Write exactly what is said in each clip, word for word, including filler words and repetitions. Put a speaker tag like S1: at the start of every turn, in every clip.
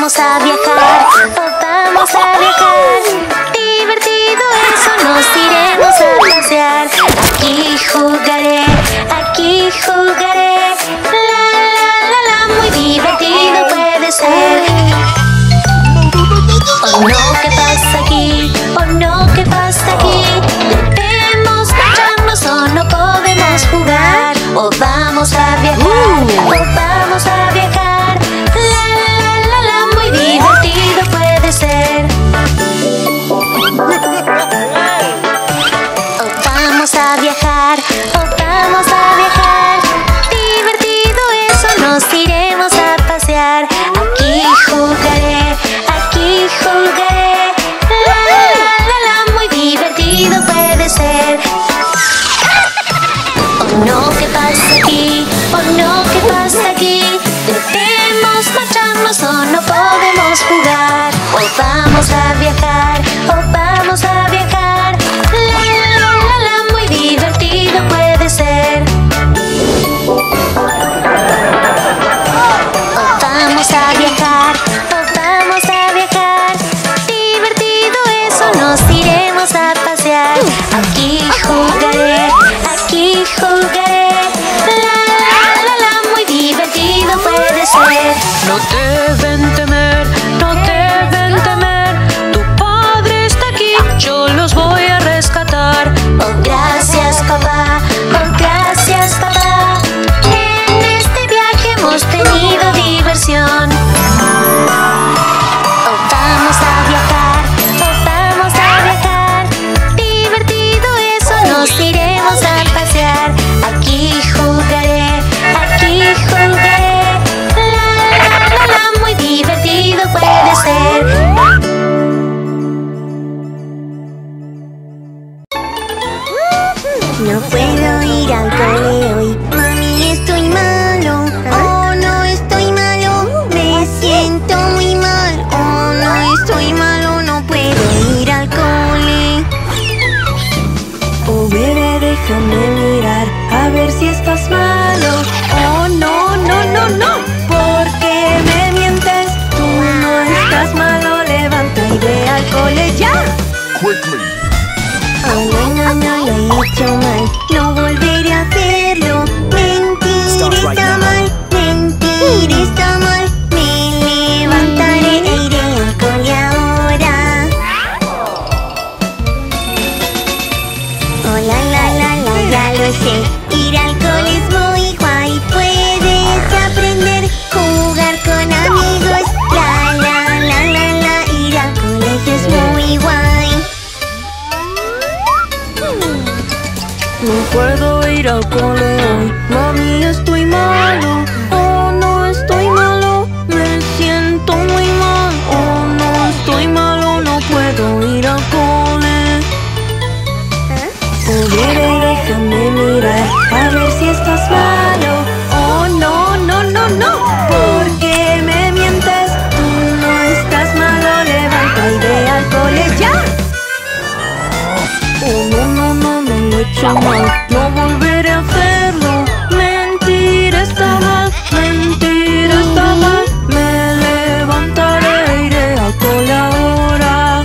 S1: vamos a viajar, oh, vamos a viajar. Divertido eso, nos iremos a pasear. Aquí jugaré, aquí jugaré. La, la, la, la, muy divertido puede ser. Oh no, ¿qué pasa aquí? Oh no, ¿qué pasa aquí? Debemos marcharnos o no podemos jugar. O vamos a viajar, o vamos a viajar. La, la, la, la, muy divertido puede ser. O vamos a viajar, o vamos a viajar. Divertido eso, nos iremos a pasear. Aquí jugaré, aquí jugaré. La, la, la, la, muy divertido puede ser. Oh no, ¿qué pasa aquí? Oh no, ¿qué pasa aquí? Debemos marcharnos o no podemos jugar. O vamos a viajar, o vamos a viajar. La, la, la, la, muy divertido puede ser. O vamos a viajar, o vamos a viajar. Divertido eso, nos iremos a pasear. Aquí jugaré, aquí jugaré. La, la, la, la, muy divertido puede ser.
S2: No deben temer, no deben temer. Tu padre está aquí, yo los voy a rescatar.
S1: Oh, gracias papá, oh, gracias papá. En este viaje hemos tenido diversión. Oh, vamos a viajar, oh, vamos a viajar. Divertido eso, nos iremos a pasear. Aquí jugaré, aquí jugaré. La, la, la, la, muy divertido puede ser.
S3: No puedo ir al cole hoy, mami, estoy malo. Oh, no estoy malo, me siento muy mal. Oh, no estoy malo, no puedo ir al cole.
S4: Oh, bebé, déjame mirar, a ver si estás malo. Oh, no, no, no, no, ¿por qué me mientes? Tú no estás malo, levanta y ve al cole ya.
S5: Quickly.
S3: Oh, no, no, no, lo he hecho mal, no volveré a hacerlo. Mentir está mal, mentir está mal. Me levantaré e iré al cole ahora. Oh, la, la, la, la, ya lo sé. Ir al cole es muy guay, puedes aprender, jugar con amigos. La, la, la, la, la, ir al colegio es muy guay.
S4: No puedo ir al cole hoy, mami, estoy malo. Oh, no estoy malo, me siento muy mal. Oh, no estoy malo, no puedo ir al cole. Oh, bebé, déjame mirar, a ver si estás malo. Oh, no, no, no, no, ¿por qué me mientes? Tú no estás malo, levanta y ve al cole ya. Oh, no, no, no, no lo he hecho mal, no volveré a hacerlo. Mentir está mal, mentir está mal. Me levantaré e iré al cole ahora.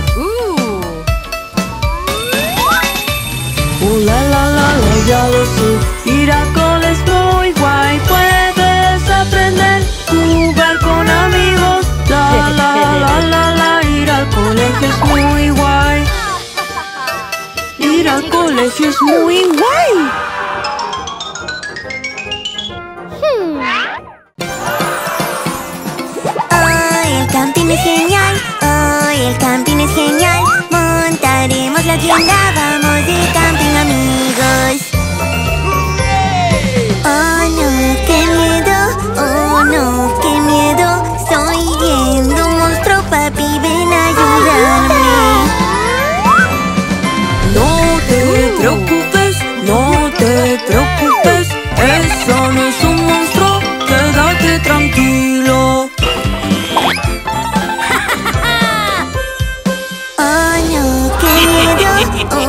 S4: Oh, la, la, la, la, ya lo sé. Ir al cole es muy guay, puedes aprender, jugar con amigos. La, la, la, la, la, ir al colegio es muy guay. Ir al colegio es muy guay.
S3: Oh, el camping es genial, oh, el camping es genial. Montaremos la tienda, vamos de camping, amigos. Oh no, qué miedo, oh no, qué miedo. Estoy viendo un monstruo, papi, ven a ayudarme.
S4: No te preocupes, no te preocupes. Eso no es un monstruo, quédate tranquilo.
S3: Oh no, qué miedo, oh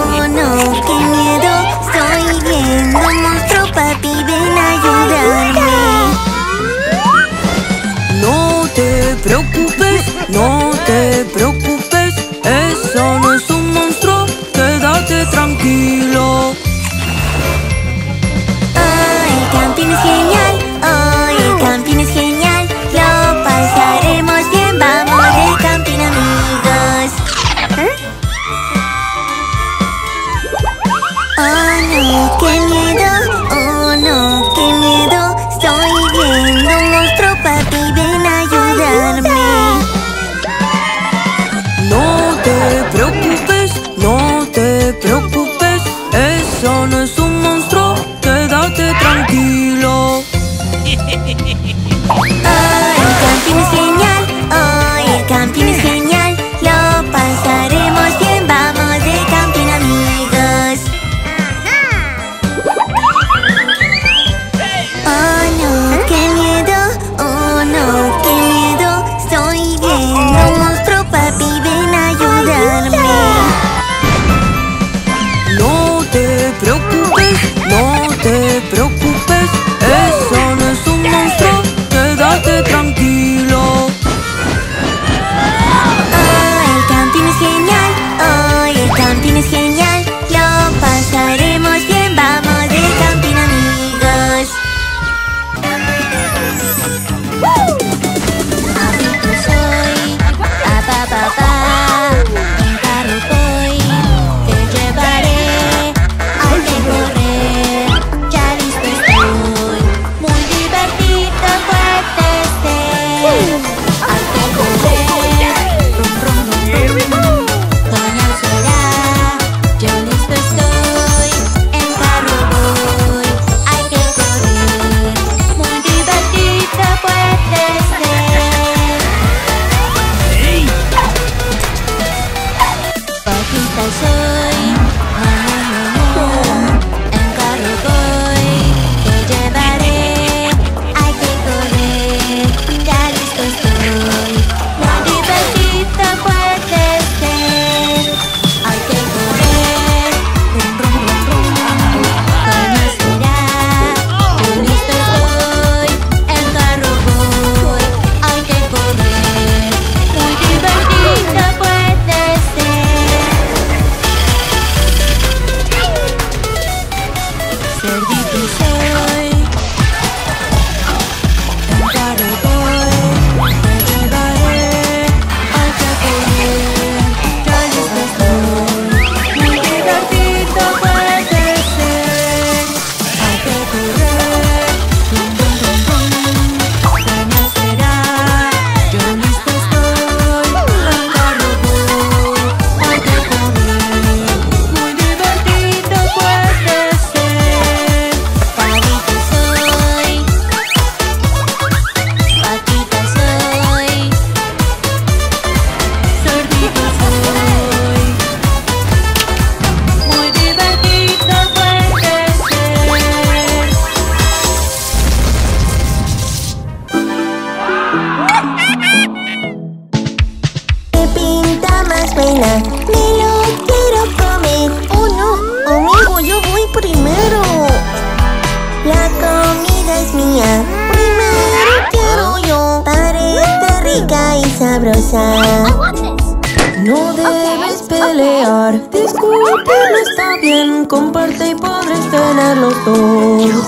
S3: rica y sabrosa.
S4: No debes pelear, discutir no está bien, comparte y podréis tener los dos.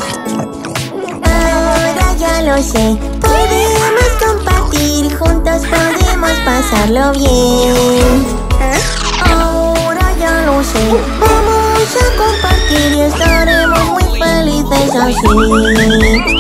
S3: Ahora ya lo sé, podemos compartir, juntos podemos pasarlo bien. Ahora ya lo sé, vamos a compartir y estaremos muy felices así.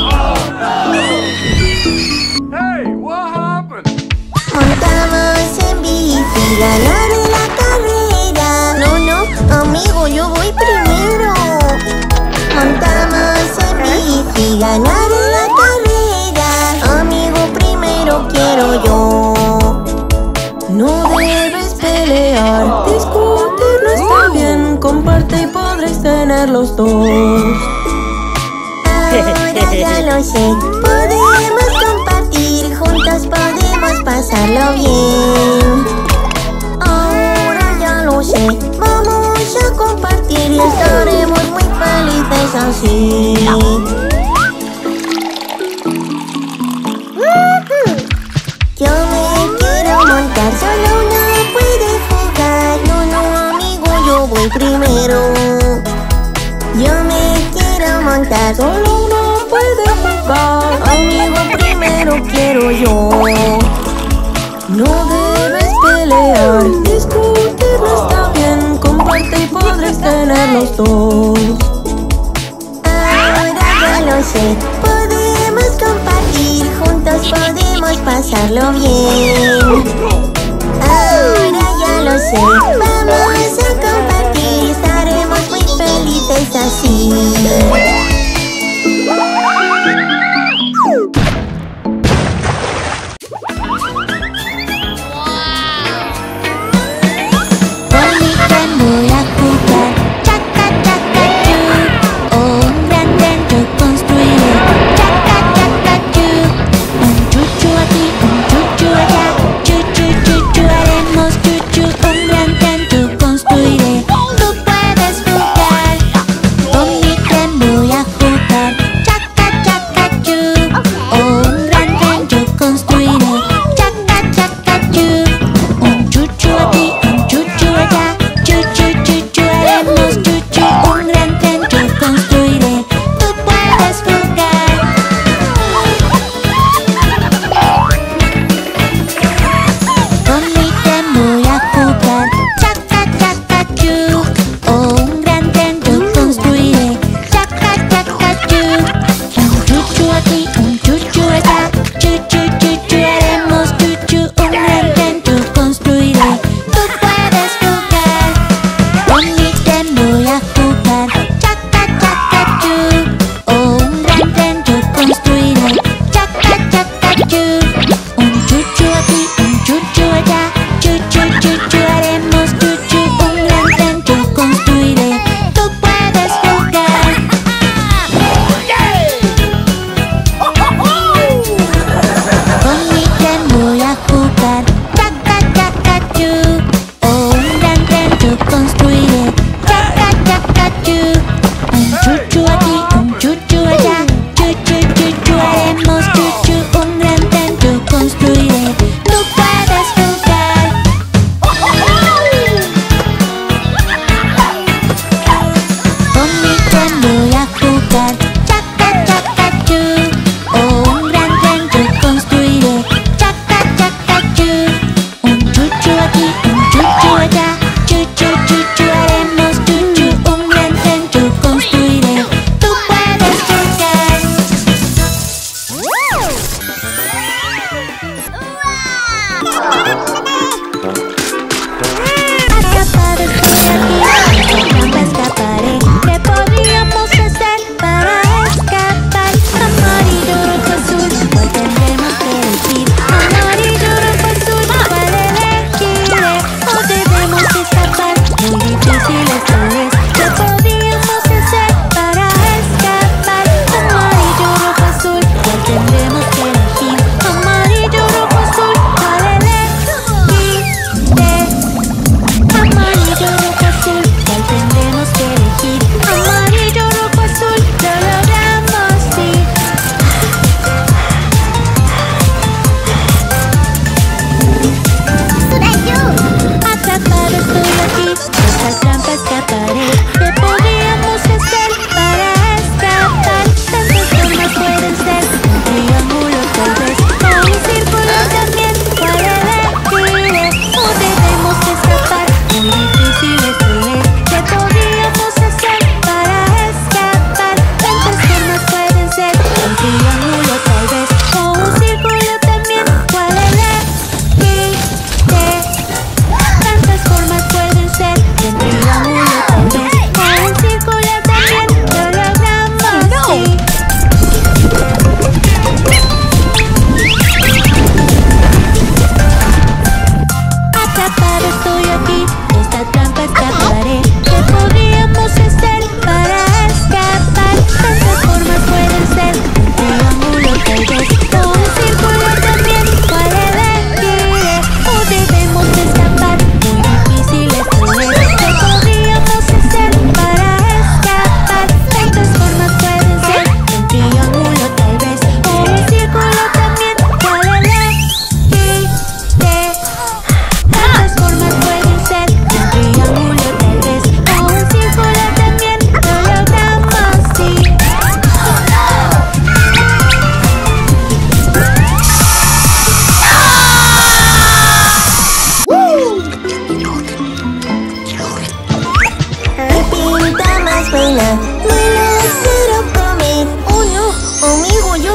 S3: Montamos en bici, ganaré la carrera. No, no, amigo, yo voy primero. Montamos en bici, ganaré la carrera. Amigo, primero quiero yo.
S4: No debes pelear, discutir no está bien, comparte y podréis tener los dos.
S3: Ahora ya lo sé, podemos compartir, juntos podemos pasarlo bien. Ahora ya lo sé, vamos a compartir y estaremos muy felices así. Yo me quiero montar, solo uno puede jugar. No, no, amigo, yo voy primero. Yo me quiero montar,
S4: Solo uno puede jugar,
S3: amigo, primero quiero yo.
S4: no debes pelear, discutir no está bien, comparte y podréis tener los dos.
S3: Ahora ya lo sé, podemos compartir, juntos podemos pasarlo bien. Ahora ya lo sé, vamos a compartir, estaremos muy felices así. Con mi tren voy a jugar, chaca chaca chu. Un gran tren yo construiré, chaca chaca chu. Un chuchu aquí, un chuchu allá, chu chu chu chu haremos chuchu. Un gran tren yo construiré, tú puedes jugar. Con mi tren voy a jugar, chaca chaca chu. Un gran tren yo construiré, chaca chaca chu. Un chuchu aquí, un chuchu allá, chu chu chu chu haremos chuchu. Un gran tren yo construiré, tú puedes jugar. Con mi tren voy a jugar, chaca chaca chu. Un gran tren yo construiré, chaca chaca chu. Un chuchu aquí, un chuchu allá, chu chu chu chu haremos chuchu. Un gran tren yo construiré, tú puedes jugar. Con mi tren voy a jugar, chaca chaca chu. Un gran tren yo construiré, chaca chaca chu. Un chuchu aquí, un chuchu allá, chu chu chu chu haremos chuchu. Un gran tren yo construiré, tú puedes jugar. Con mi tren voy a jugar, chaca chaca chu. Un gran tren yo construiré, chaca chaca chu. Un chuchu aquí, un chuchu allá, chu chu chu chu haremos chuchu. Un gran tren yo construiré, tú puedes jugar. Con mi tren voy a jugar, chaca chaca chu. Un gran tren yo construiré, chaca chaca chu. Un chuchu aquí, un chuchu allá, chu chu chu chu haremos chuchu. Un gran tren yo construiré, tú puedes jugar.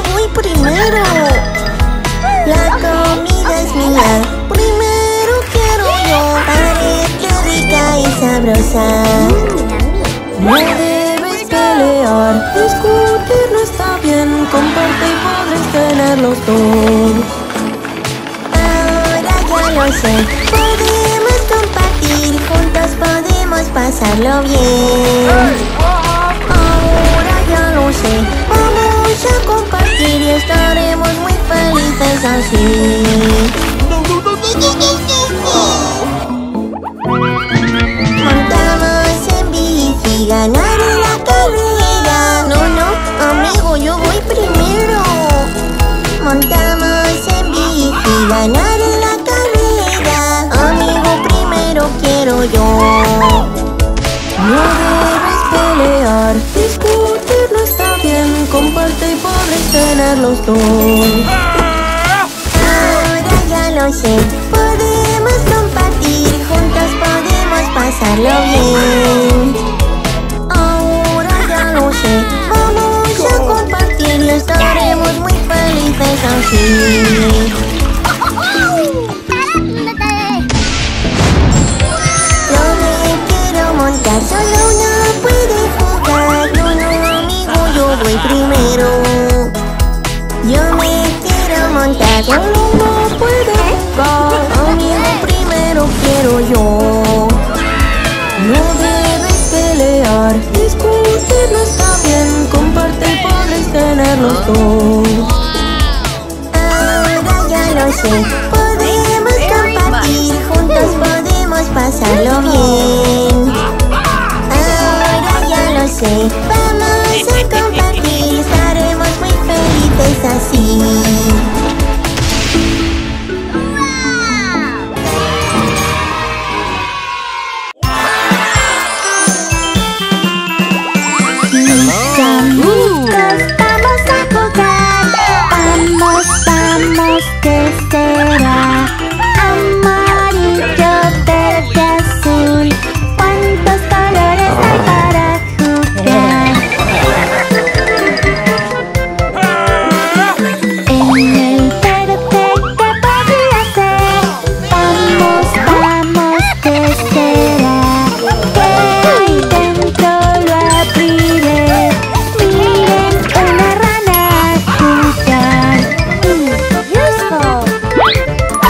S3: voy primero. La comida es mía, primero quiero yo. Parece rica y sabrosa.
S4: No debes pelear, discutir no está bien. Comparte y podréis tenerlos todos.
S3: Ahora ya lo sé, podemos compartir, juntos podemos pasarlo bien. Ahora ya lo sé, vamos a compartir y estaremos muy felices así. Montamos en bici, ganaré la carrera. No, no, amigo, yo voy primero. Montamos en bici, ganaré la carrera. Amigo, primero quiero yo.
S4: No debes pelear, discutir no está bien. Comparte y podréis tenerlos todos.
S3: Ahora ya lo sé, podemos compartir, juntos podemos pasarlo bien. Ahora ya lo sé, vamos a compartir y estaremos muy felices así. No me quiero montar, solo uno puede jugar. No, no, amigo, yo voy primero. Yo me quiero montar,
S4: Solo uno puede jugar,
S3: amigo, primero quiero yo.
S4: no debes pelear, discutir no está bien. Comparte y podréis tenerlos todos.
S3: Ahora ya lo sé, podemos compartir, juntos podemos pasarlo bien. Ahora ya lo sé, vamos a compartir, estaremos muy felices así.
S1: Mis amigos, vamos a jugar. Vamos, vamos, ¿qué será? Amarillo, verde, azul. ¿Cuántos colores hay para jugar? En el verde, ¿qué podría ser? Vamos, vamos, ¿qué será? ¿Qué hay dentro? Lo abriré. Miren, una rana jugar. Mm, useful.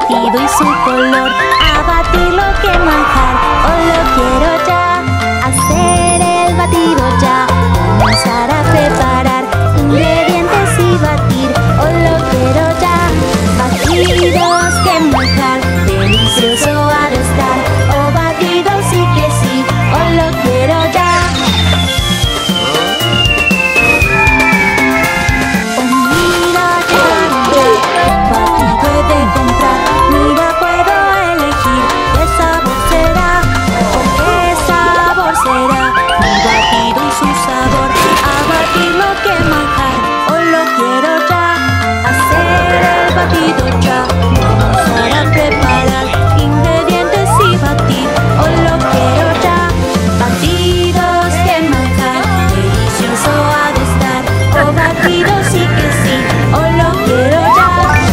S1: batido y su color. A batirlo que manjar, o lo quiero ya. Hacer el batido ya. Comenzar a preparar ingredientes y batir, o lo quiero ya. Batidos que manjar, delicioso ha de estar. O batido sí que sí, o lo quiero ya. Oh, mira, llegaron ya. Batido he de comprar. Mira, puedo elegir qué sabor será, o qué sabor será. Mi batido y su sabor. A batirlo que manjar, o lo quiero ya. Hacer el batido ya. Comenzar a preparar ingredientes y batir, o lo quiero ya. Batidos que manjar, delicioso ha de estar. O batido sí que sí, o lo quiero ya.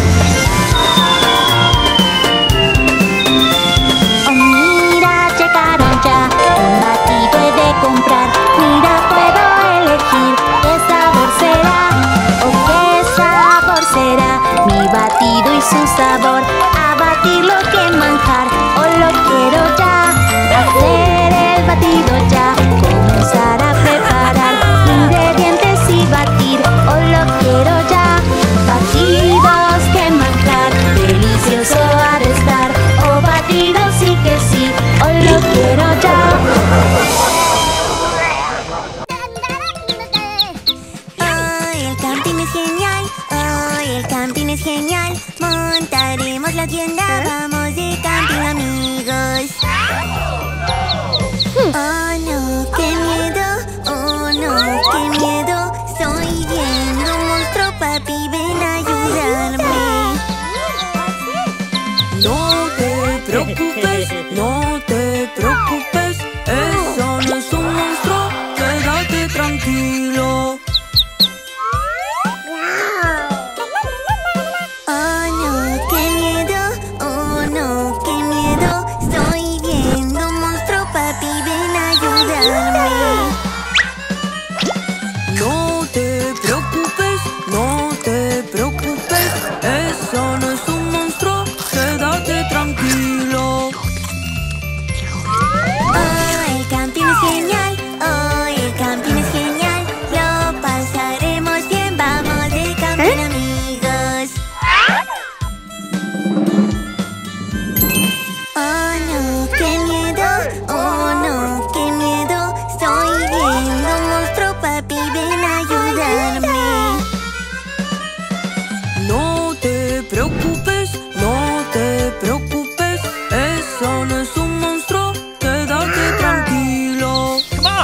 S1: Oh, mira, llegaron ya. Un batido he de comprar. Mira, puedo elegir qué sabor será, o qué sabor será. Mi batido y su sabor. A batirlo que manjar, o lo quiero ya. Hacer el batido ya. Comenzar a preparar ingredientes y batir, o lo quiero ya. Batidos que manjar, delicioso ha de estar. O batido sí que sí, o lo quiero ya.
S3: Hoy el camping es genial, hoy el camping es genial. Montaremos la tienda, vamos de camping, amigos. Oh no, qué miedo, oh no, qué miedo. Estoy viendo un monstruo, papi, ven a ayudarme.
S4: No te preocupes, no te preocupes. Eso no es un monstruo, quédate tranquilo.
S3: Oh no, qué miedo, oh no, qué miedo. Estoy viendo un monstruo, papi, ven a ayudarme.
S4: No te preocupes, no te preocupes. Eso no es un monstruo, quédate tranquilo.
S3: Oh, el camping es genial, oh, el camping es genial. Lo pasaremos bien, vamos de camping, amigos. Oh no, qué miedo, oh no, qué miedo. Estoy viendo un monstruo, papi, ven a ayudarme.
S4: No te preocupes, no te preocupes. Eso no es un monstruo, quédate tranquilo.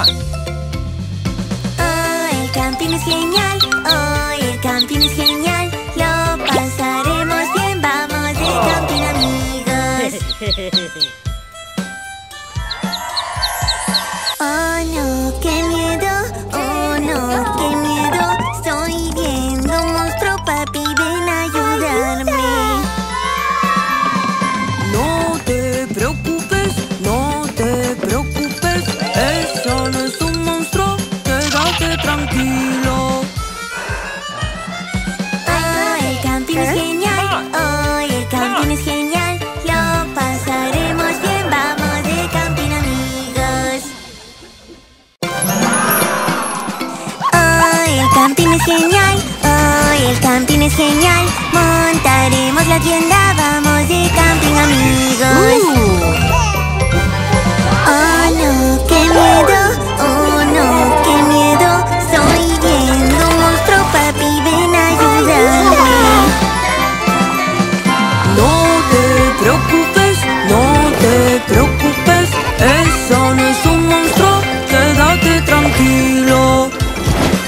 S3: Oh, el camping es genial, oh, el camping es genial. Lo pasaremos bien, vamos de camping, amigos. Oh no, qué miedo, oh no, qué miedo. Estoy viendo un monstruo, papi, ven a ayudarme.
S4: No te preocupes, no te preocupes. Eso no es un monstruo, quédate tranquilo.
S3: Oh, el camping es genial, oh, el camping es genial. Lo pasaremos bien, vamos de camping, amigos. Oh, el camping es genial, oh, el camping es genial. Montaremos la tienda, vamos de camping, amigos. Oh no, qué miedo, oh no, qué miedo. Estoy viendo un monstruo, papi, ven a ayudarme.
S4: No te preocupes, no te preocupes. Eso no es un monstruo, quédate tranquilo.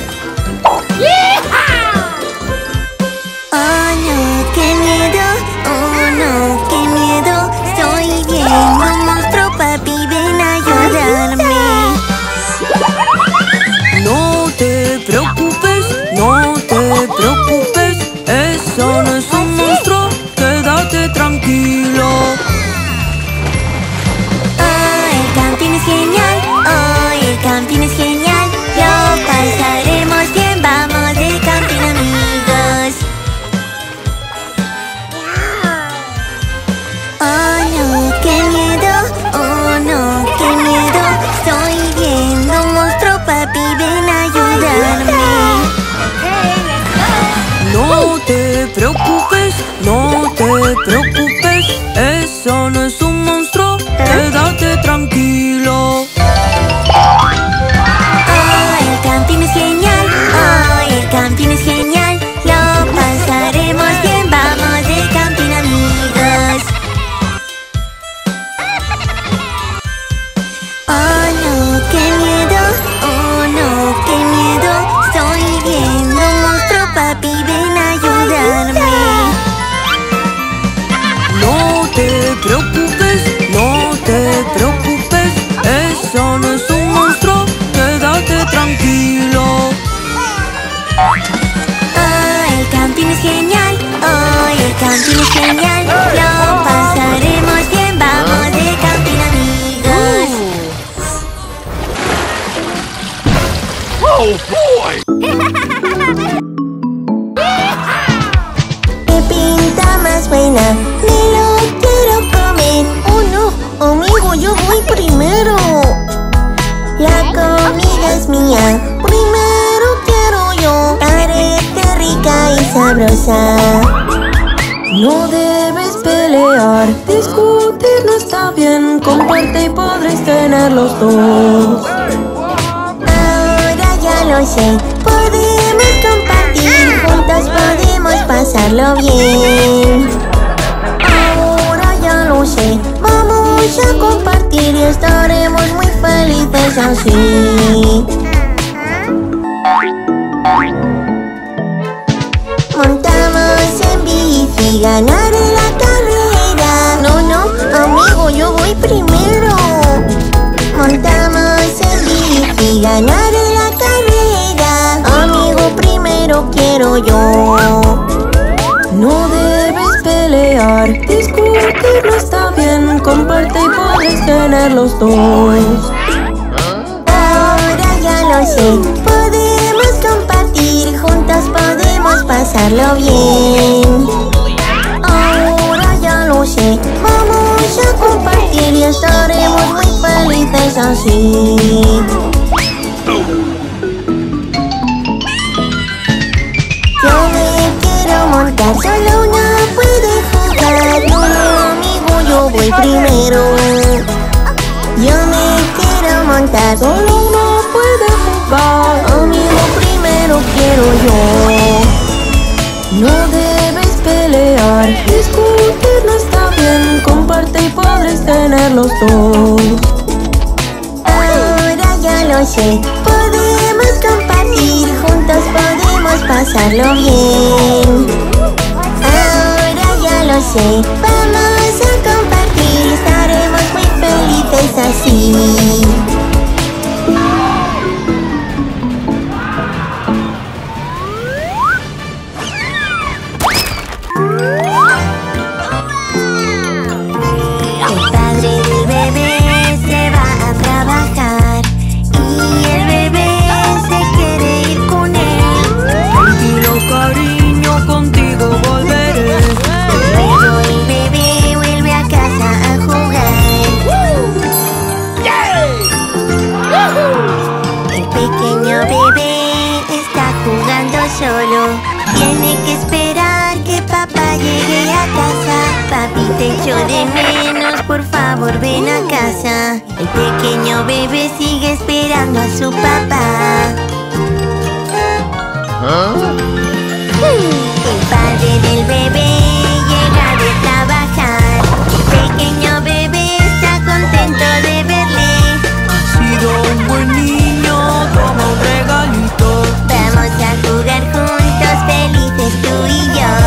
S3: Oh no, qué miedo,
S4: preocupes, eso no es un monstruo. Quédate tranquilo.
S3: Oh, el camping es genial. Oh, el camping es genial. Lo pasaremos bien. Vamos de camping, amigos. Oh no, qué miedo. Oh no, qué miedo. Estoy viendo un monstruo, papi, ven a ayudarme.
S4: No te preocupes, no te preocupes, eso no es un monstruo. Quédate tranquilo.
S3: Oh, el camping es genial. Oh, el camping es genial. Lo pasaremos bien. Vamos de camping, amigos.
S5: Oh boy!
S3: ¡Qué pinta más buena! ¡Me lo quiero comer! ¡Oh no! Amigo, yo voy primero. La comida es mía. Primero quiero yo. Parece rica y sabrosa.
S4: No debes pelear, discutir no está bien. Comparte y podréis tener los dos.
S3: Ahora ya lo sé. Podemos compartir. Juntos podemos pasarlo bien. Ahora ya lo sé. Vamos a compartir y estaremos muy felices así. Montamos en bici, ganaré la carrera. No, no, amigo, yo voy primero. Montamos en bici, ganaré la carrera. Amigo, primero quiero yo.
S4: No debes pelear, discutir no está bien. Comparte y podréis tener los dos.
S3: Ahora ya lo sé. Podemos compartir, juntos podemos pasarlo bien. Ahora ya lo sé. Vamos a compartir y estaremos muy felices así. Yo me quiero montar, solo uno puede jugar. No, no, amigo, yo voy primero. Yo me quiero montar,
S4: Solo uno puede jugar.
S3: amigo, primero quiero yo.
S4: No debes pelear, discutir no está bien. Comparte y podréis tener los dos.
S3: Ahora ya lo sé. Podemos compartir, juntos podemos pasarlo bien. Ahora ya lo sé. Vamos a compartir, estaremos muy felices así. El padre del bebé se va a trabajar y el bebé se quiere ir con él.
S4: Tranquilo, cariño, contigo volveré.
S3: Luego el bebé vuelve a casa a jugar. El pequeño bebé está jugando solo. Tiene que esperar que papá llegue a casa. Papi, te echo de menos, por favor ven a casa. El pequeño bebé sigue esperando a su papá. El padre del bebé llega de trabajar. El pequeño bebé está contento de verle.
S4: Has sido un buen niño, toma un regalito.
S3: Vamos a jugar juntos, felices tú y yo.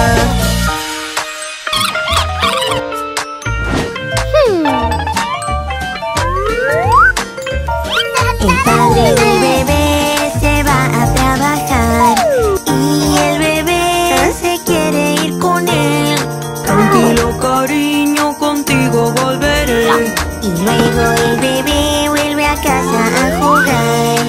S3: El padre del bebé se va a trabajar y el bebé se quiere ir con él.
S4: Tranquilo, cariño, contigo volveré.
S3: Y luego el bebé vuelve a casa a jugar.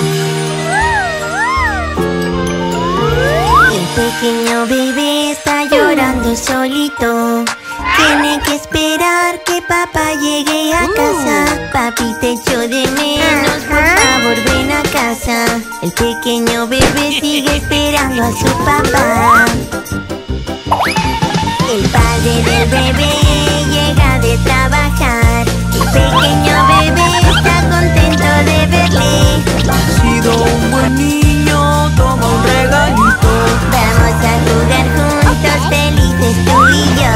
S3: El pequeño bebé está llorando solito. Tiene que esperar que papá llegue a casa. Papi, te echo de menos, por favor ven a casa. El pequeño bebé sigue esperando a su papá. El padre del bebé llega de trabajar. El pequeño bebé está contento de verle.
S4: Ha sido un buen niño, toma un regalito.
S3: Vamos a jugar juntos, felices tú y yo.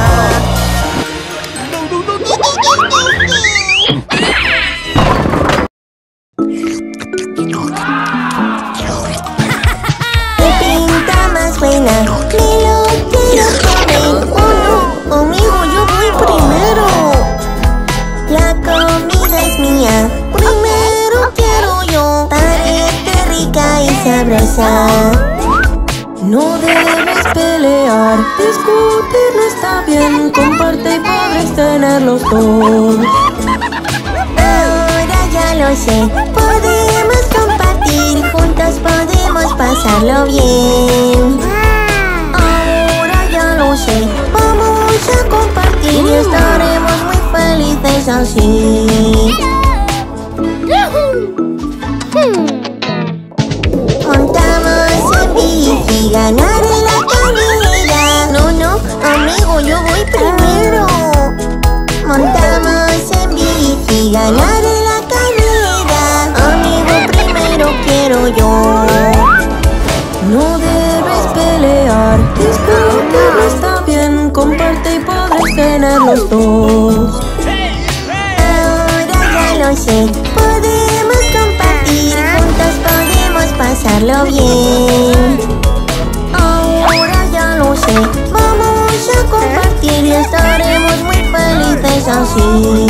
S3: ¡Qué pinta más buena! ¡Me lo quiero comer! ¡Oh no! ¡Amigo, yo voy primero! La comida es mía. Primero quiero yo. Parece rica y sabrosa.
S4: No debes pelear, discutir no está bien. Comparte y podréis tener los dos.
S3: Ahora ya lo sé. Podemos compartir. Juntos podemos pasarlo bien. Ahora ya lo sé. Vamos a compartir y estaremos muy felices así. Montamos en bici, ganar en la carrera. No, no, amigo, yo voy primero. Montamos en bici, ganar en la carrera. Amigo, primero quiero yo.
S4: No debes pelear, discutir no está bien. Comparte y podréis tener los dos.
S3: Ahora ya lo sé, podemos compartir. Juntos podemos pasarlo bien. Ahora ya lo sé, vamos a compartir y estaremos muy felices así.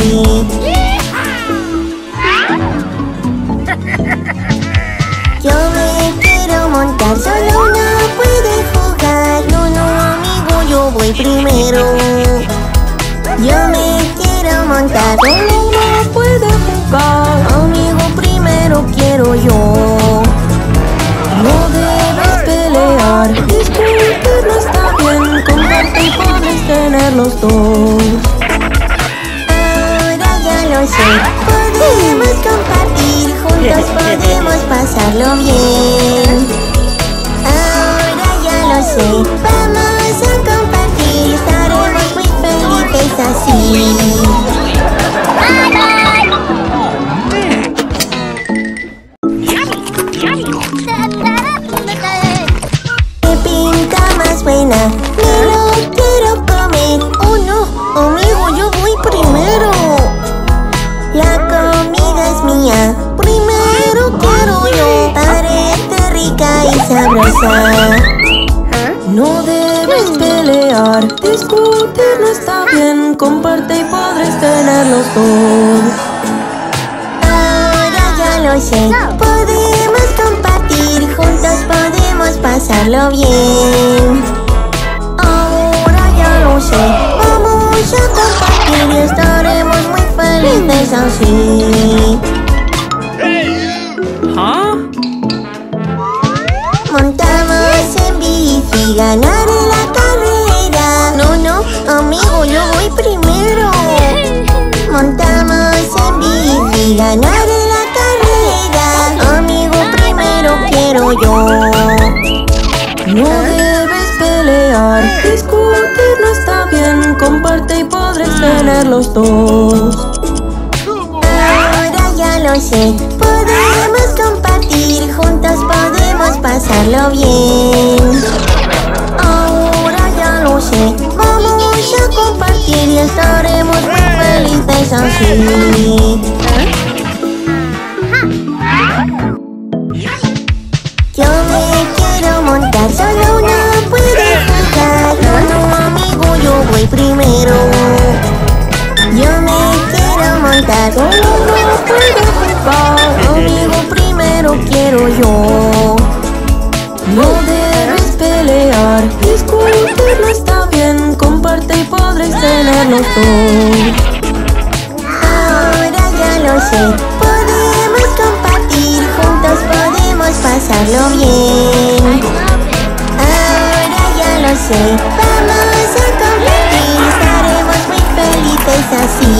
S3: Yo me quiero montar, solo uno puede jugar. No, no, amigo, yo voy primero. Yo me quiero montar, solo uno puede jugar. Amigo, primero quiero yo.
S4: No debes pelear, discutir no está bien. Comparte y podréis tener los dos.
S3: Ahora ya lo sé, podemos compartir. Juntos podemos pasarlo bien. Ahora ya lo sé, vamos a compartir. Estaremos muy felices así. ¡Qué pinta más buena! ¡Me lo quiero comer! ¡Oh no! Amigo, yo voy primero. La comida es mía. Primero quiero yo. Parece rica y sabrosa.
S4: No debes pelear, discutir no está bien. Comparte y podréis tener los dos.
S3: Ahora ya lo sé, podemos compartir. Juntos podemos pasarlo bien. Ahora ya lo sé, vamos a compartir y estaremos muy felices así.
S4: ¿Ah?
S3: Montamos en bici, ganar en la carrera. No, no, amigo, yo voy primero. Montamos en bici, ganar en la carrera. Amigo, primero quiero yo.
S4: No debes pelear, discutir no está bien. Comparte y podréis tener los dos.
S3: Ahora ya lo sé, podemos compartir. Juntos podemos pasarlo bien. Ahora ya lo sé, vamos a compartir y estaremos muy felices así. Yo me quiero montar, solo uno puede jugar. No, no, amigo, yo voy primero. Yo me quiero montar, solo uno puede jugar. Amigo, primero quiero yo.
S4: No debes pelear, discutir no está bien. Comparte y podréis tener los dos.
S3: Ahora ya lo sé, podemos compartir. Juntos podemos pasarlo bien. Ahora ya lo sé, vamos a compartir. Estaremos muy felices así.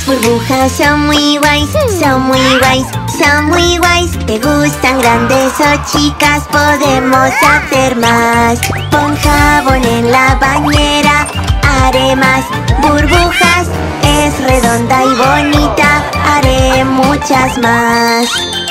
S3: burbujas son muy guays, son muy guays, son muy guays. ¿Te gustan grandes o chicas? Podemos hacer más. Pon jabón en la bañera, haré más burbujas. Es redonda y bonita, haré muchas más.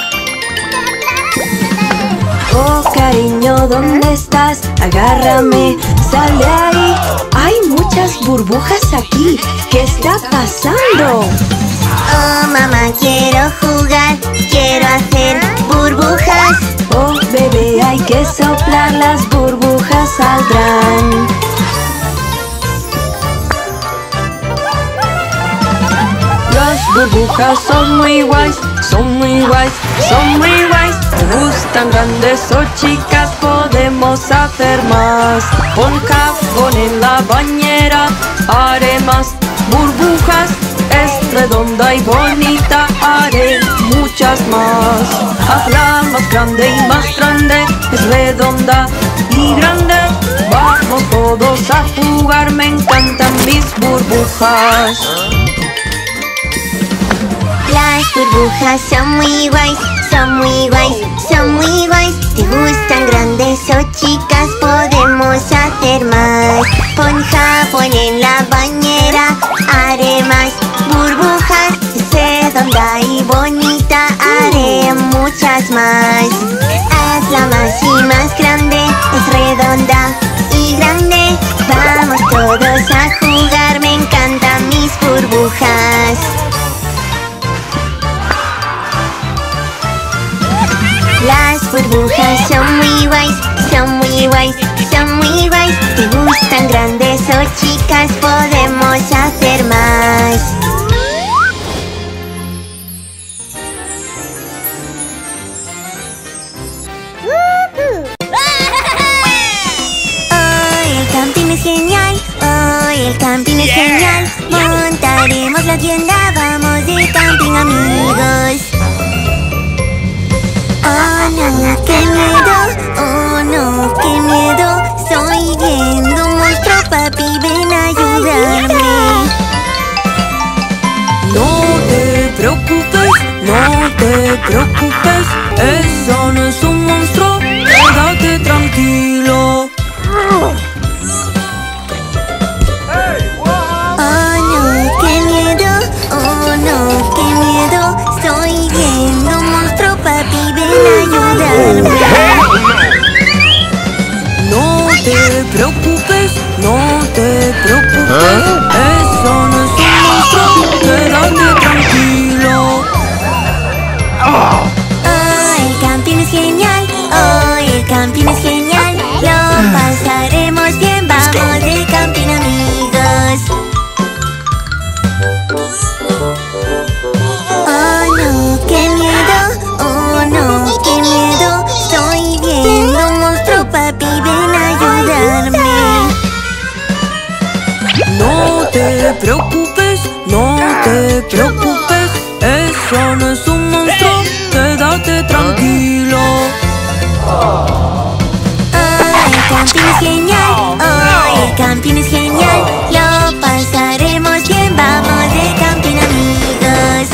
S4: Oh, cariño, ¿dónde estás? Agárrame, sal de ahí. Hay muchas burbujas aquí. ¿Qué está pasando?
S3: Oh, mamá, quiero jugar, quiero hacer burbujas.
S4: Oh, bebé, hay que soplar, las burbujas saldrán. Las burbujas son muy guays, son muy guays, son muy guays. ¿Te gustan grandes o chicas? Podemos hacer más. Pon jabón en la bañera, haré más burbujas. Es redonda y bonita, haré muchas más. Hazla más grande y más grande, es redonda y grande. Vamos todos a jugar, me encantan mis burbujas.
S3: Las burbujas son muy guays, son muy guays, son muy guays. ¿Te gustan grandes o chicas? Podemos hacer más. Pon jabón en la bañera, haré más burbujas. Es redonda y bonita, haré muchas más. Hazla más y más grande, es redonda y grande. Vamos todos a jugar, me encantan mis burbujas. Las burbujas son muy guays, son muy guays, son muy guays. ¿Te gustan grandes o chicas? Podemos hacer más. Hoy el camping es genial, hoy el camping es genial. Montaremos la tienda, vamos de camping, amigos. Oh no, qué miedo, oh no, qué miedo. Estoy viendo un monstruo, papi, ven a ayudarme.
S4: No te preocupes, no te preocupes. Eso no es un monstruo, quédate tranquilo.
S3: Oh no, qué miedo, oh no, qué miedo. Estoy viendo un monstruo, papi, ven a ayudarme.
S4: No te preocupes, no te preocupes. Eso no es un monstruo, quédate tranquilo.
S3: Oh, el camping es genial, oh, el camping es genial. Lo pasaremos bien, vamos de camping, amigos. Oh no, qué miedo, oh no, qué miedo. Estoy viendo un monstruo, papi, ven a ayudarme.
S4: No te preocupes, no te preocupes. Eso no es un monstruo, quédate tranquilo.
S3: Oh, el camping es genial, oh, el camping es genial. Lo pasaremos bien, vamos de camping, amigos.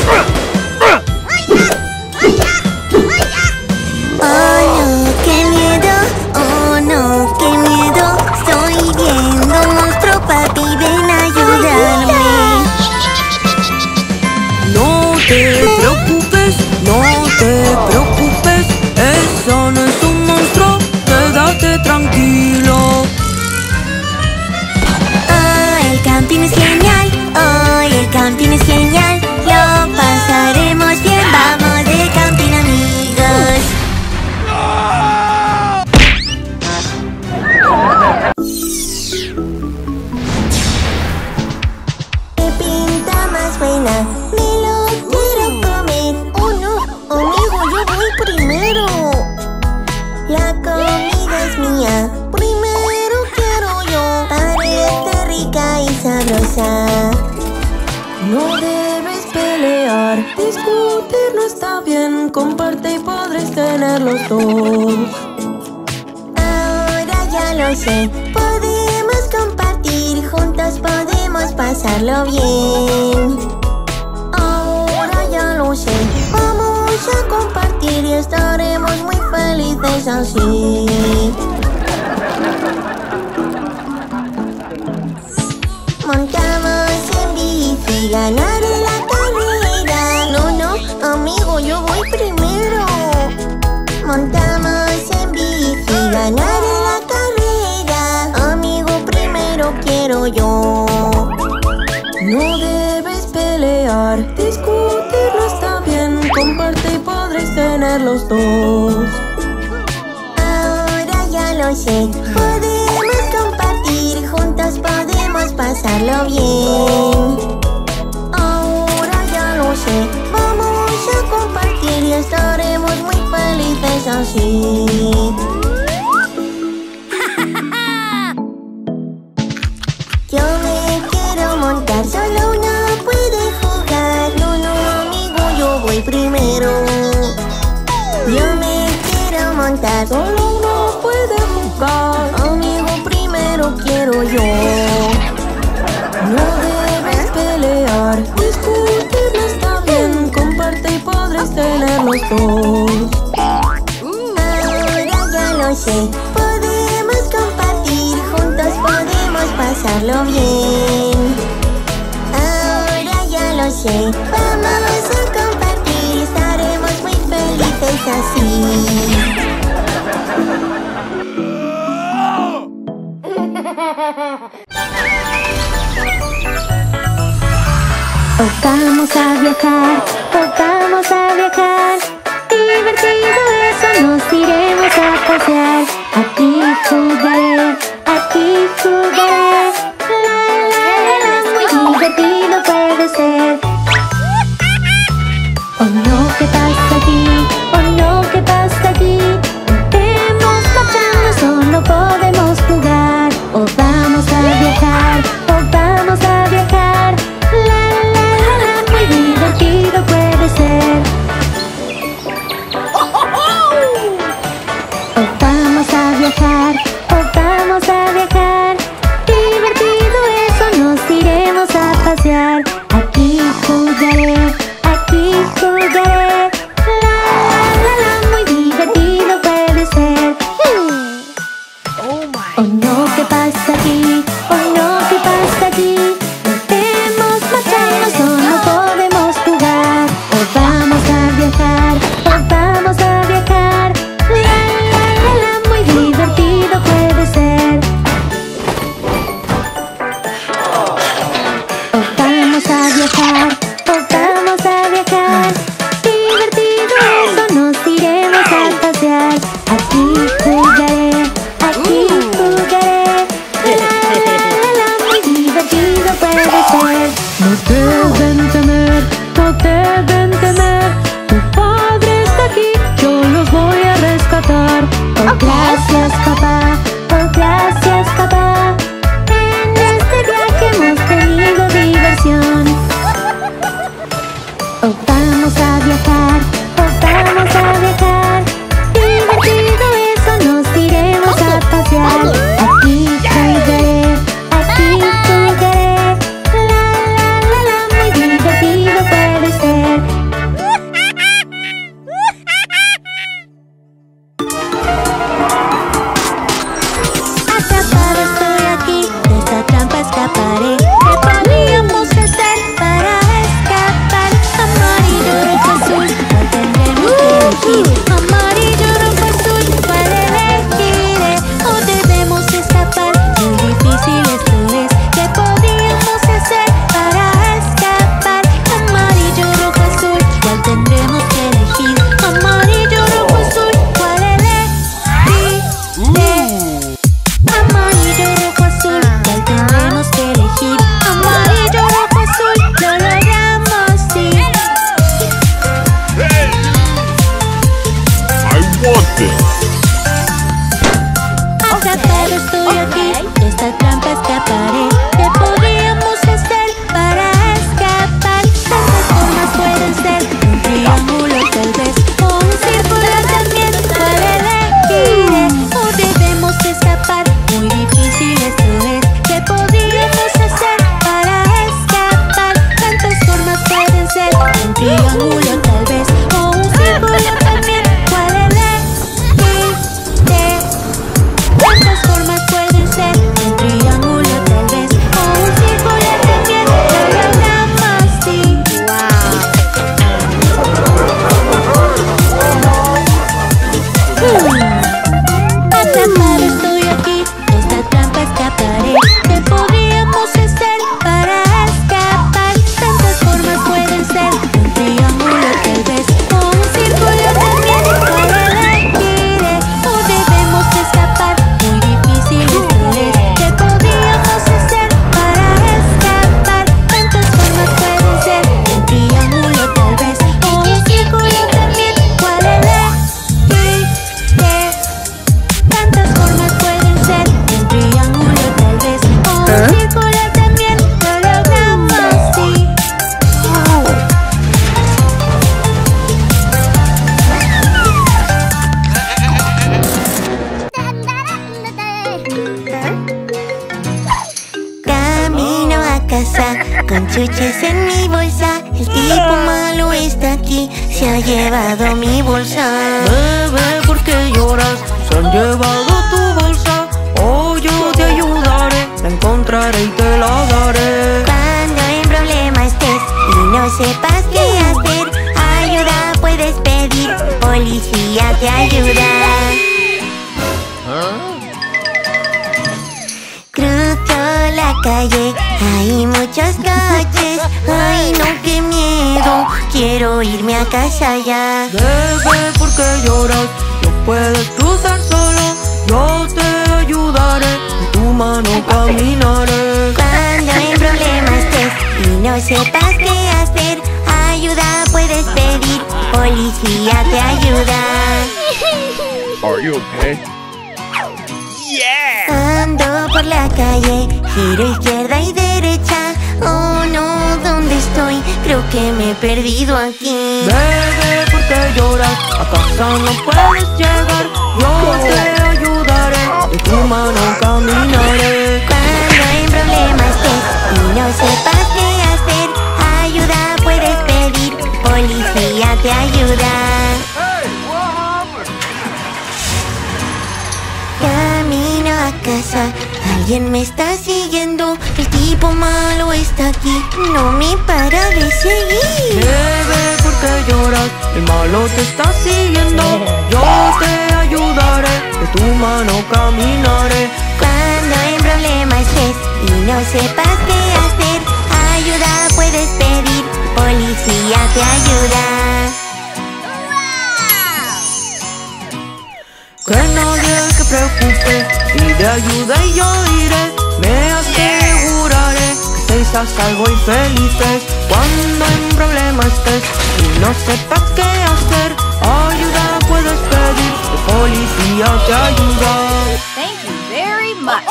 S3: Oh no, qué miedo, oh no, qué miedo. Estoy viendo un monstruo, papi, ven a ayudarme.
S4: No te preocupes, no te preocupes. Eso no es un monstruo, quédate tranquilo.
S3: Oh, el camping es genial, oh, el camping es genial. Lo pasaremos bien, vamos de camping, amigos. ¡Qué pinta más buena! ¡Me lo quiero comer! ¡Oh no! ¡Amigo, yo voy primero! La comida es mía, primero quiero yo. Parece rica y sabrosa.
S4: No debes pelear, discutir no está bien. Comparte y podréis tener los dos.
S3: Ahora ya lo sé, podemos compartir, juntos podemos pasarlo bien. felices así. Montamos en bici, ganaré la carrera. No, no, amigo, yo voy primero. Montamos en bici, ganaré la carrera. Amigo, primero quiero yo.
S4: No debes pelear, discutir no está bien. Comparte y podréis tener los dos.
S3: Ahora ya lo sé, podemos compartir, juntos podemos pasarlo bien. Ahora ya lo sé, vamos a compartir y estaremos muy felices así. Yo me quiero montar, solo uno puede jugar. No, no, amigo, yo voy primero. Yo me quiero montar,
S4: Solo uno puede jugar.
S3: amigo, primero quiero yo.
S4: No debes pelear, discutir no está bien. Comparte y podréis tener los dos.
S3: Ahora ya lo sé, podemos compartir, juntos podemos pasarlo bien. Ahora ya lo sé, vamos a compartir, estaremos muy felices así.
S1: Oh, vamos a viajar, oh, vamos a viajar. Divertido eso, nos iremos a pasear. Aquí jugaré, aquí jugaré. La, la, la, la, muy divertido puede ser. Oh no, ¿qué pasa aquí? Oh no, ¿qué pasa aquí? Debemos marcharnos o no podemos jugar. Oh, vamos a viajar, oh, vamos a viajar. La, la, la, la, muy divertido puede ser. Oh, vamos a
S3: casa con chuches en mi bolsa. El tipo malo está aquí, se ha llevado mi bolsa.
S4: Bebé, ¿por qué lloras? Se han llevado tu bolsa. Oh, yo te ayudaré, la encontraré y te la daré.
S3: Cuando en problema estés y no sepas qué hacer, ayuda puedes pedir, policía te ayuda. Cruzo la calle, hay muchos coches. Ay no, qué miedo, quiero irme a casa ya.
S4: Bebé, ¿por qué lloras? No puedes cruzar solo, yo te ayudaré, en tu mano caminaré.
S3: Cuando en problema estés y no sepas qué hacer, ayuda puedes pedir, policía te ayuda.
S5: Are you okay?
S3: Ando por la calle, giro izquierda y derecha. Oh no, ¿dónde estoy? Creo que me he perdido aquí.
S4: Bebé, ¿por qué lloras? A casa no puedes llegar, yo te ayudaré, en tu mano caminaré.
S3: Cuando en problema estés y no sepas qué hacer, ayuda puedes pedir, policía te ayuda. Camino a casa, alguien me está siguiendo. El tipo malo está aquí, no me para de seguir.
S4: Bebé, ¿por qué lloras? El malo te está siguiendo, yo te ayudaré, de tu mano caminaré.
S3: Cuando en problema estés y no sepas qué hacer, ayuda puedes pedir, policía te ayuda.
S4: Que nadie se preocupe, pide ayuda y yo iré. Me aseguraré que estéis a salvo y felices. Cuando en problema estés y no sepas qué hacer, ayuda puedes pedir, el policía te ayuda.
S2: Thank you very much.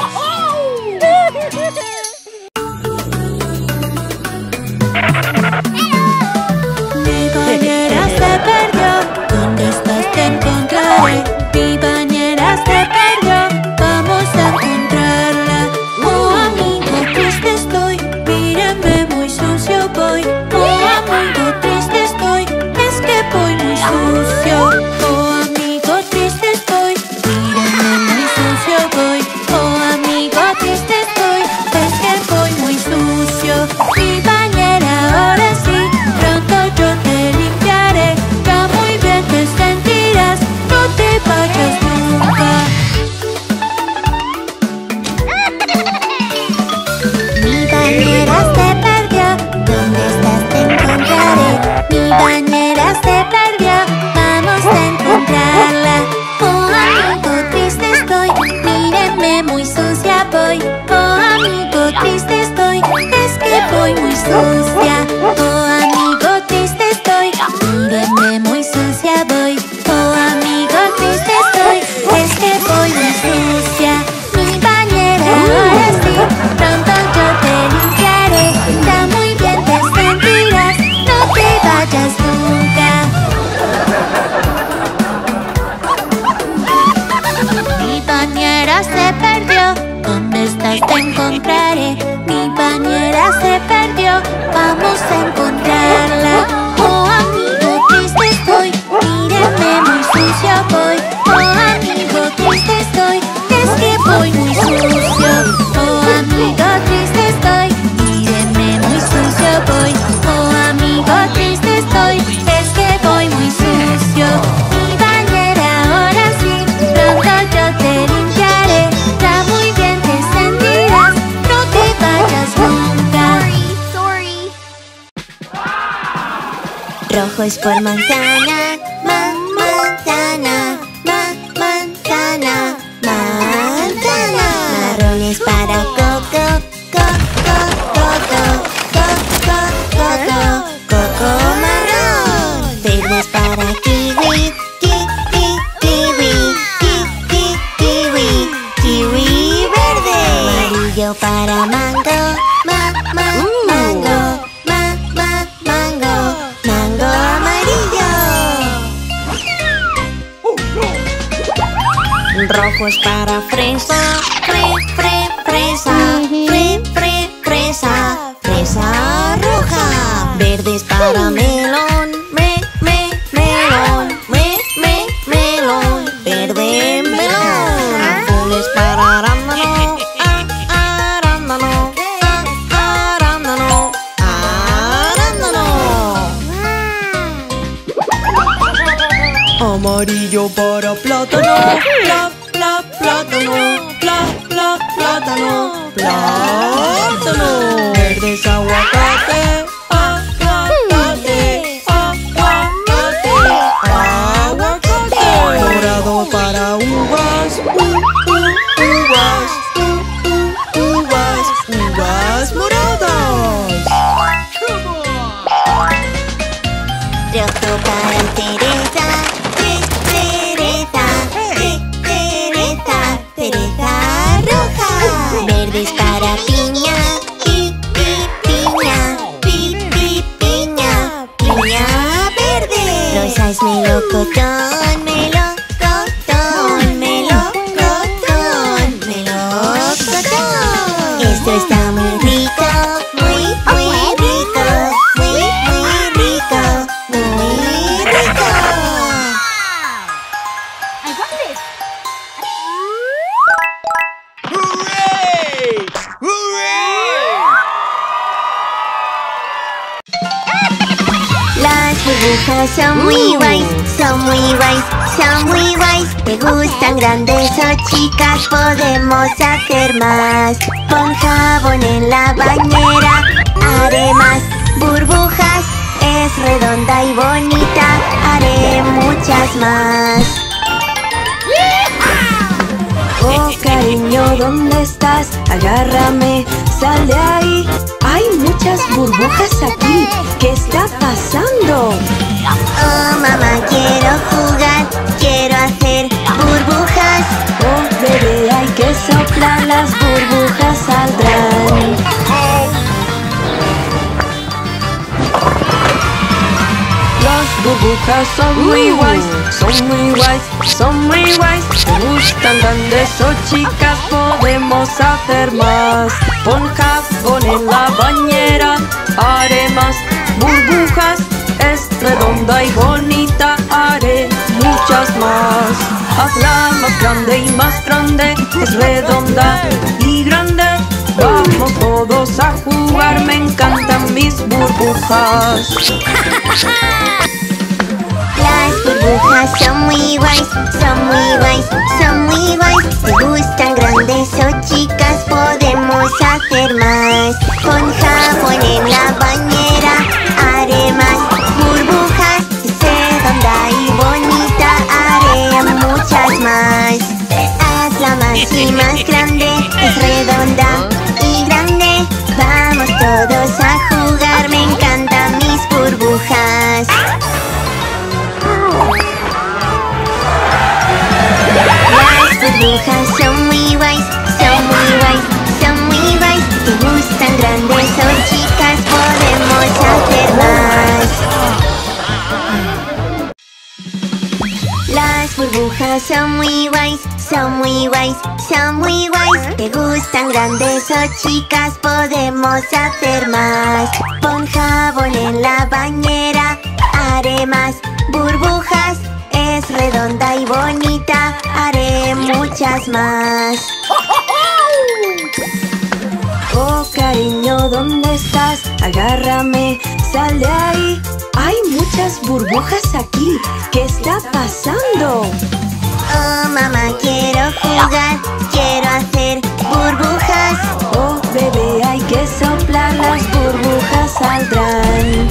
S1: Mi bañera se perdió, ¿dónde estás? Te encontraré. Mi bañera se perdió, vamos a encontrarla. Oh amigo, triste estoy, mírame muy sucio voy. Oh amigo, triste estoy, es que voy muy sucio. Oh amigo, triste estoy, mírame muy sucio voy. Oh amigo, triste estoy, es que voy muy sucio. Mi bañera ahora sí, pronto yo te limpiaré. Ya muy bien te sentirás, no te vayas nunca. Mi bañera se perdió, ¿dónde estás? Te encontraré. Mi bañera se perdió, vamos a encontrarla. Oh amigo, triste estoy, mírenme muy sucia voy. Oh amigo, triste estoy, es que voy muy sucia. Oh amigo, triste estoy, mírenme muy sucia voy. Oh amigo, triste estoy, es que voy muy sucia. Mi bañera ahora sí, pronto yo te limpiaré. Ya muy bien te sentirás, no te vayas nunca. Mi bañera se perdió, ¿dónde estás? Te encontraré. Mi bañera se perdió, vamos a encontrarla. Oh amigo, triste estoy, míreme muy sucio voy. Oh amigo, triste estoy, es que voy muy sucio. Oh amigo, triste estoy, míreme muy sucio voy. Oh amigo, triste estoy, es que voy muy sucio. Mi bañera ahora sí, pronto yo te limpiaré. Ya muy bien te sentirás, no te vayas nunca. Rojo es por manzana, ma, manzana, ma, manzana, manzana. Marrón es para coco, co, co, coco, co, co, coco, coco marrón. Verde es para kiwi, ki, ki, kiwi, ki, ki, kiwi, kiwi verde. Amarillo para mango, ma, ma, mango, ma, ma, mango, mango amarillo. Rojo es para fresa, fre, fre, fresa, fre, fre, fresa,
S3: para melón, me, me, melón, me, me, melón. Verde, melón. Azul es para arándano, ah, arándano, ah, arándano, arándano.
S4: Amarillo para plátano, pla, pla, plátano, pla, pla, plátano, plátano. Verde es aguacate, aguacate, aguacate, aguacate. Dorado para uvas, u, u, uvas, u, u, uvas, uvas moradas.
S3: Rojo para cereza, ce- cereza, ce- cereza, cereza roja. Verdes para piña, pi, pi, piña, pi, pi, piña, piña verde. Rosa es melocotón, melocotón, melocotón, melocotón. Esto está muy rico, muy, muy rico, muy, muy rico, muy rico.
S5: Hooray! Hooray!
S3: Las burbujas son muy guays, son muy guays, son muy guays. ¿Te gustan grandes o chicas? Podemos hacer más. Pon jabón en la bañera, haré más burbujas. Es redonda y bonita, haré muchas más.
S4: Oh, cariño, ¿dónde estás? Agárrame, sal de ahí. Hay muchas burbujas aquí. ¿Qué está pasando?
S3: Oh, mamá, quiero jugar, quiero hacer burbujas.
S4: Oh, bebé, hay que soplar, las burbujas saldrán. Las burbujas son muy guays, son muy guays, son muy guays. ¿Te gustan grandes o chicas? Podemos hacer más. Pon jabón en la bañera, haré más burbujas. Es redonda y bonita, haré muchas más. Hazla más grande y más grande, es redonda y grande. Vamos todos a jugar, me encantan mis burbujas.
S3: Las burbujas son muy guays, son muy guays, son muy guays. ¿Te gustan grandes o chicas? Podemos hacer más. Pon jabón en la bañera, haré más burbujas. Es redonda y bonita, haré muchas más. Hazla más y más grande, es redonda y grande. Vamos todos a jugar, me encantan mis burbujas. Las burbujas son muy guays, son muy guays, son muy guays. ¿Te gustan grandes o chicas? Podemos hacer más. Las burbujas son muy guays, son muy guays, son muy guays. ¿Te gustan grandes o chicas? Podemos hacer más. Pon jabón en la bañera, haré más burbujas. Es redonda y bonita, haré muchas más.
S4: Oh, cariño, ¿dónde estás? Agárrame, sal de ahí. Hay muchas burbujas aquí. ¿Qué está pasando?
S3: Oh, mamá, quiero jugar, quiero hacer burbujas.
S4: Oh, bebé, hay que soplar, las burbujas saldrán.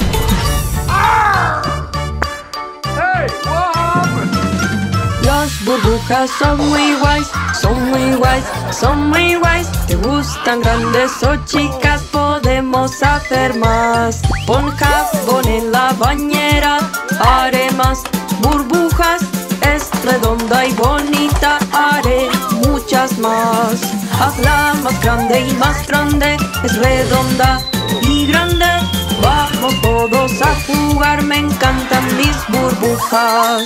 S5: Hey, what happened?
S4: Las burbujas son muy guays, son muy guays, son muy guays. ¿Te gustan grandes o chicas? Podemos hacer más. Pon jabón en la bañera, haré más burbujas. Es redonda y bonita, haré muchas más. Hazla más grande y más grande, es redonda y grande. Vamos todos a jugar, me encantan mis burbujas.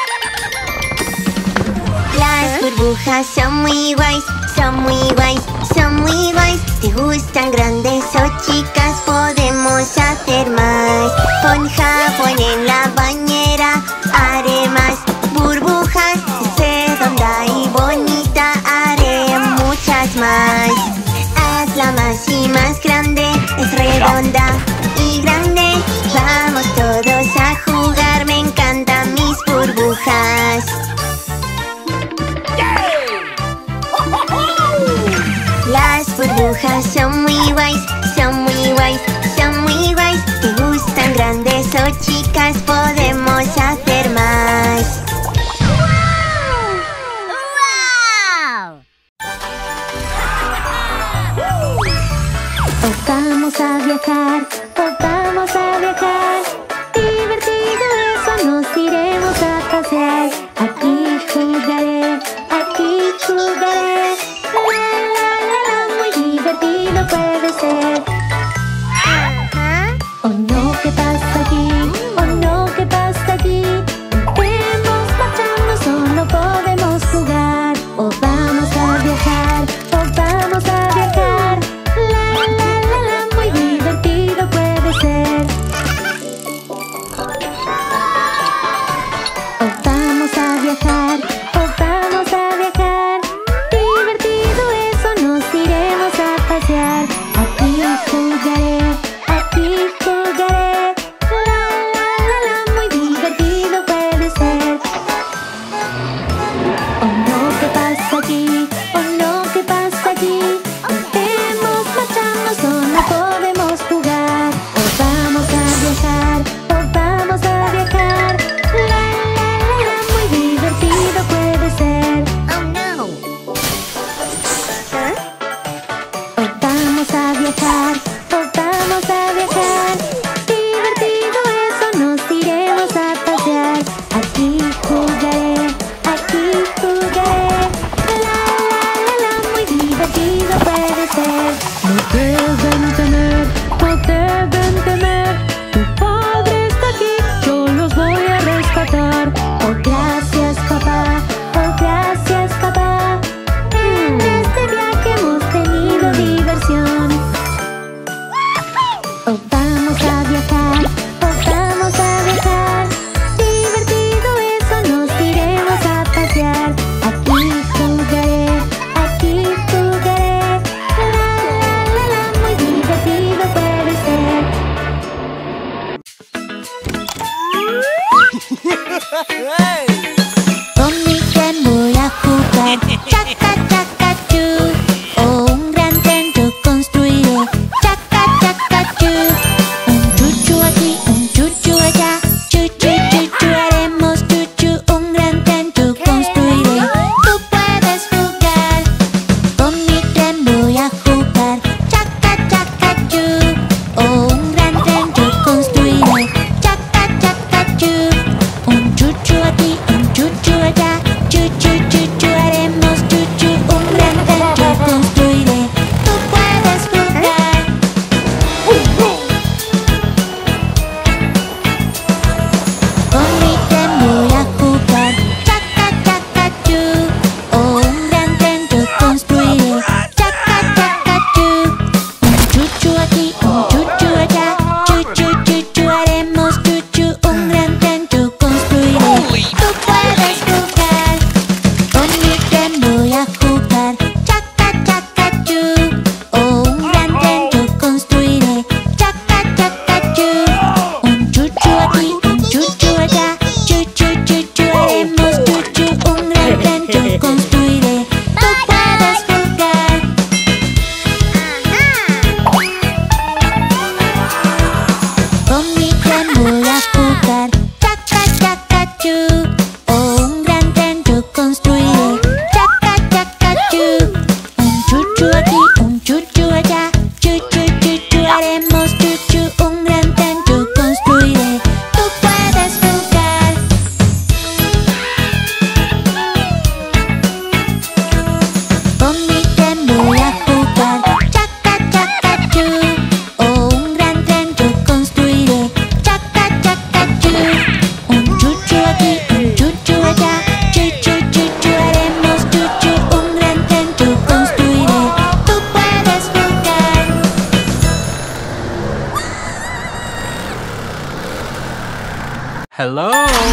S3: Las burbujas son muy guays, son muy guays, son muy guays. ¿Te gustan grandes o chicas? Podemos hacer más. Pon jabón en la bañera, haré más burbujas. Es redonda y bonita, haré muchas más. Hazla más y más grande, es redonda y grande. Vamos todos a jugar, me encantan mis burbujas. Las burbujas son muy guays, son muy guays, son muy guays. ¿Te gustan grandes o chicas? Podemos hacer más.
S1: Hoy vamos a viajar, hoy vamos a viajar. Divertido eso, nos iremos a pasear. Aquí jugaré, aquí jugaré. La, la, la, la, muy divertido puede ser. Oh no, ¿qué pasa aquí? Oh no, ¿qué pasa aquí? Debemos marcharnos o no podemos jugar. O vamos a viajar, o vamos a viajar. La, la, la, la, muy divertido puede ser. O vamos a viajar, o vamos a viajar. Divertido eso, nos iremos a pasear. Aquí jugaré, aquí jugaré. La, la, la, la, muy divertido puede ser. Oh no, ¿qué pasa aquí? Oh no, ¿qué pasa aquí? Debemos marcharnos o no podemos jugar. O vamos a viajar, o vamos a viajar. La, la, la, la, muy divertido puede ser.
S3: Oh no.
S1: Hoy vamos a viajar, hoy vamos a viajar. Divertido eso, nos iremos a pasear. Aquí jugaré, aquí jugaré. La, la, la, la, muy divertido puede ser.
S2: No deben temer, no deben temer. Tu padre está aquí, yo los voy a rescatar.
S1: Oh, gracias papá, oh, gracias papá. En este viaje hemos tenido diversión. Oh, vamos a viajar, oh, vamos a viajar. Divertido eso, nos iremos a pasear. Aquí jugaré, aquí jugaré. La, la, la, la, muy divertido puede ser. Con mi tren voy a jugar, chaca, chaca, chu. Oh, un gran tren yo construiré, chaca, chaca, chu. Un chuchu aquí, un chuchu allá, chu, chu, chu, chu. Haremos chuchu, un gran tren yo construiré. Tú puedes jugar, con mi tren voy a jugar, chaca, chaca, chu. Oh, un gran tren yo construiré, chaca, chaca, chu. Un chuchu aquí, un chuchu allá, chu, chu, chu, chu. Haremos chuchu, un gran tren yo construiré. Tú puedes jugar. Con mi tren voy a jugar, chaca, chaca, chu. Oh, un gran tren yo construiré, chaca, chaca, chu. Un chuchu aquí, un chuchu allá, chu, chu, chu, chu. Haremos chuchu, un gran tren yo construiré. Tú puedes jugar, con mi tren voy a jugar, chaca, chaca, chu. Oh, un gran tren yo construiré, chaca, chaca, chu. Un chuchu aquí, un chuchu allá, chu, chu, chu, chu. Haremos chuchu, un gran tren yo construiré. Tú puedes jugar. Con mi tren voy a jugar, chaca, chaca, chu. Oh, un gran tren yo construiré, chaca, chaca, chu. Un chuchu aquí, un chuchu allá, chu, chu, chu, chu. Haremos chuchu, un gran tren yo construiré. Tú puedes jugar. Con mi tren voy a jugar, chaca, chaca, chu. Oh, un gran tren yo construiré, chaca, chaca, chu. Un chuchu aquí, un chuchu allá, chu, chu, chu, chu. Haremos chuchu, un gran tren yo construiré. Tú
S2: Hello.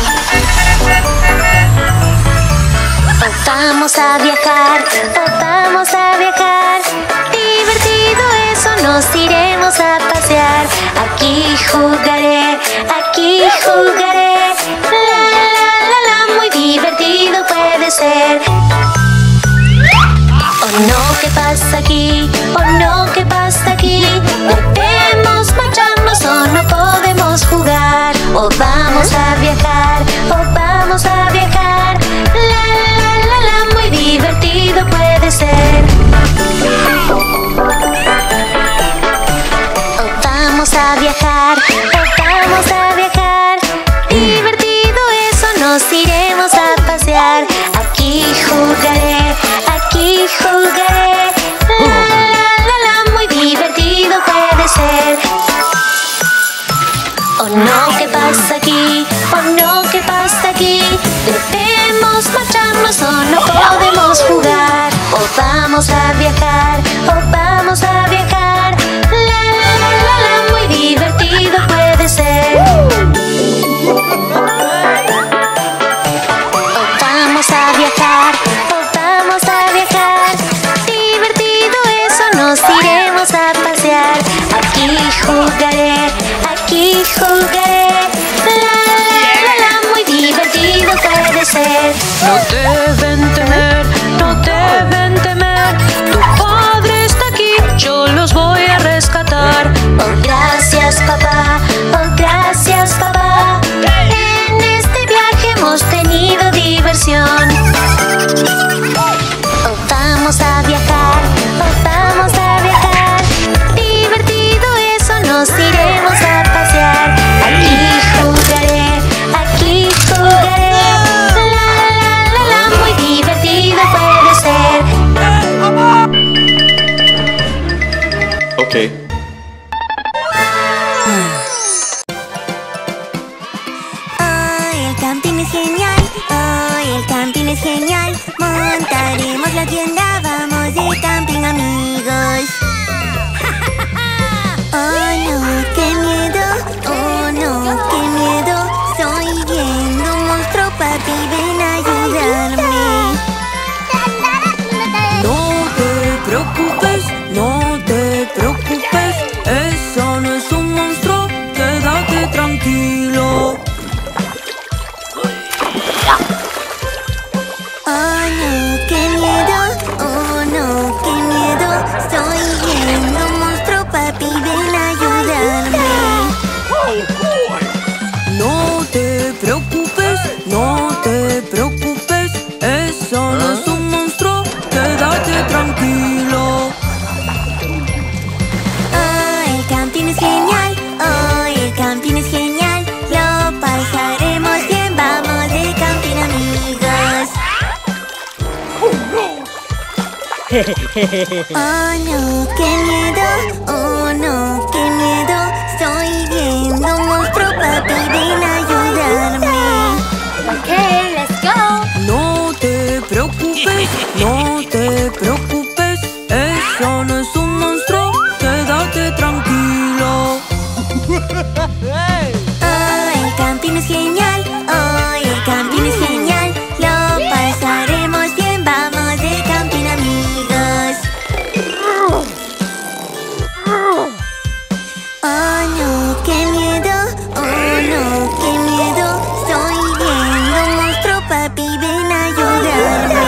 S1: Vamos a viajar, vamos a viajar. Divertido eso, nos iremos a pasear. Aquí jugaré, aquí jugaré. La la la la, muy divertido puede ser. Oh no, ¿qué pasa aquí? Oh no, ¿qué pasa aquí? Debemos marcharnos o no podemos jugar. O vamos a viajar, o vamos a viajar. La la la la, muy divertido puede ser. O vamos a viajar, o vamos a viajar. Divertido eso, nos iremos a pasear. Aquí jugaré, aquí jugaré. La la la, muy divertido puede ser. Oh no, ¿qué pasa aquí? Oh no, ¿qué pasa aquí? Debemos marcharnos o no podemos jugar. O vamos a viajar, o vamos a viajar. La la la la, muy divertido puede ser. O vamos a viajar, o vamos a viajar. Divertido eso, nos iremos a pasear. Aquí jugaré, aquí jugaré. La la la, muy divertido puede ser.
S2: No deben temer, no deben temer. Tu padre está aquí, yo los voy a rescatar.
S1: Oh, gracias papá, oh, gracias papá. En este viaje hemos tenido diversión. Oh, vamos a viajar, oh, vamos a viajar. Divertido eso, nos iremos a pasear. Aquí jugaré, aquí jugaré. La la la la, muy divertido puede ser.
S5: Okay.
S3: Oh, el camping es genial, oh, el camping es genial. Montaremos la tienda, vamos de camping, amigos. Oh no, qué miedo, oh no, qué miedo. Estoy viendo un monstruo, papi, ven a ayudarme.
S4: No te preocupes, no te preocupes. Eso no es un monstruo, quédate tranquilo.
S3: Oh no, qué miedo, oh no, qué miedo. Estoy viendo un monstruo, papi, ven a ayudarme.
S4: No te preocupes, no te preocupes. Eso no es un monstruo, quédate tranquilo.
S3: Oh, el camping es genial, oh, el camping es genial. Lo pasaremos bien, vamos de camping, amigos. Oh no, qué miedo, oh no, qué miedo. Estoy viendo un monstruo, papi, ven a ayudarme.
S1: Okay, let's go.
S4: No te preocupes, no te preocupes. Eso no es un monstruo, quédate tranquilo.
S3: Oh, el camping es genial, oh, el camping es genial. Lo pasaremos bien, vamos de camping, amigos. Oh no, qué miedo, oh no, qué miedo. Estoy viendo un monstruo, papi, ven a ayudarme.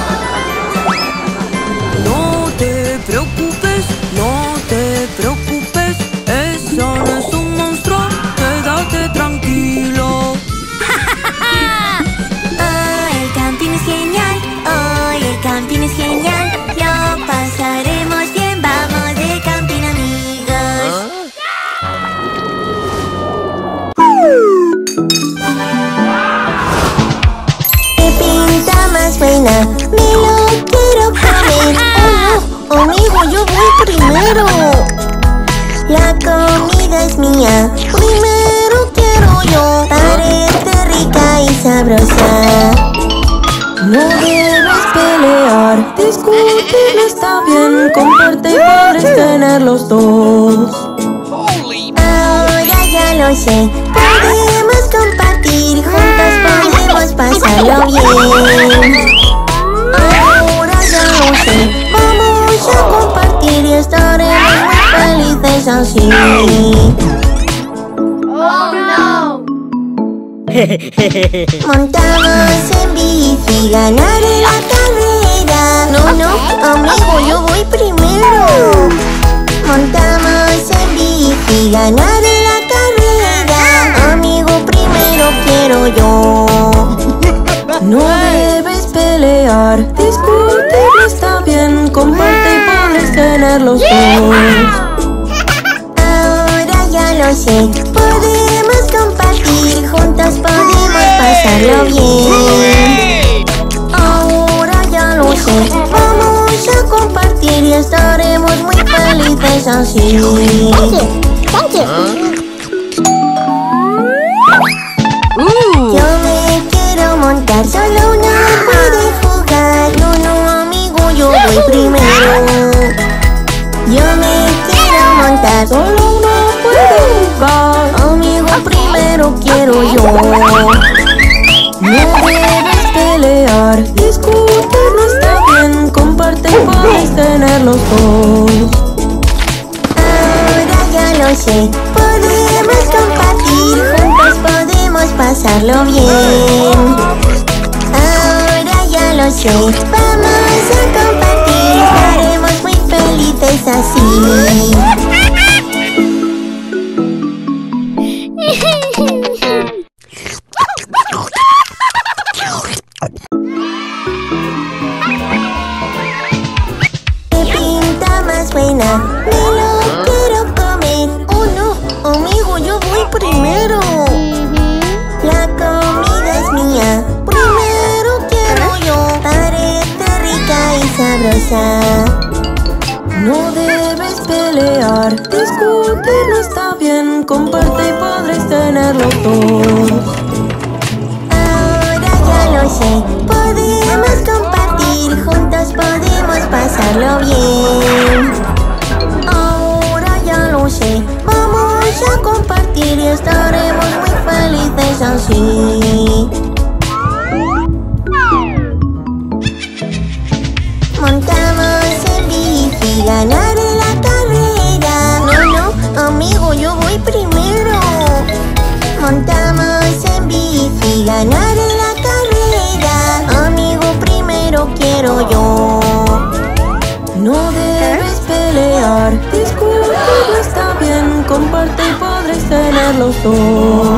S4: No te preocupes, no te preocupes. Eso no es un monstruo, quédate tranquilo.
S3: Oh, el camping es genial, oh, el camping es genial. Lo pasaremos bien, vamos de camping, amigos. ¡Qué pinta más buena! ¡Me lo quiero comer! ¡Oh, no! ¡Amigo, yo voy primero! La comida es mía, primero quiero yo. Parece rica y sabrosa.
S4: No debes pelear, discutir no está bien. Comparte y podres tener los dos.
S5: Holy
S3: Ahora ya lo sé, podemos compartir. pasarlo bien. Ahora ya lo sé, vamos a compartir y estaremos muy felices así.
S1: Oh no.
S3: Montamos en bici, ganaré la carrera. No, no, amigo, yo voy primero. Montamos en bici, ganaré la carrera. Amigo, primero quiero yo.
S4: No debes pelear, discutir no está bien. Comparte y podrás tener los dos.
S3: Ahora ya lo sé, podemos compartir, juntos podemos pasarlo bien. Ahora ya lo sé, vamos a compartir y estaremos muy felices así.
S1: Thank you.
S3: Yo me quiero montar, solo uno puede jugar. No, no, amigo, yo voy primero. Yo me quiero montar,
S4: Solo uno puede jugar.
S3: amigo, primero quiero yo.
S4: No debes pelear, discutir no está bien. Comparte y podrás tener los dos.
S3: Ahora ya lo sé, podemos compartir, juntos podemos pasarlo bien. Ahora ya lo sé, vamos a compartir, estaremos muy felices así. ¡Qué pinta más buena! ¡Me lo quiero comer! ¡Oh no! Amigo, yo voy primero. La comida es mía, primero quiero yo. Parece rica y sabrosa.
S4: No debes pelear, discutir no está bien. Comparte y podrás tener los dos.
S3: Ahora ya lo sé, podemos compartir, juntos podemos pasarlo bien. Ahora ya lo sé, vamos a compartir y estaremos muy felices así. Montamos en bici, ganaré la carrera. No, no, amigo, yo voy primero. Montamos en bici, ganaré la carrera. Amigo, primero quiero yo.
S4: No debes pelear, discutir no está bien. Comparte y podrás tener los dos.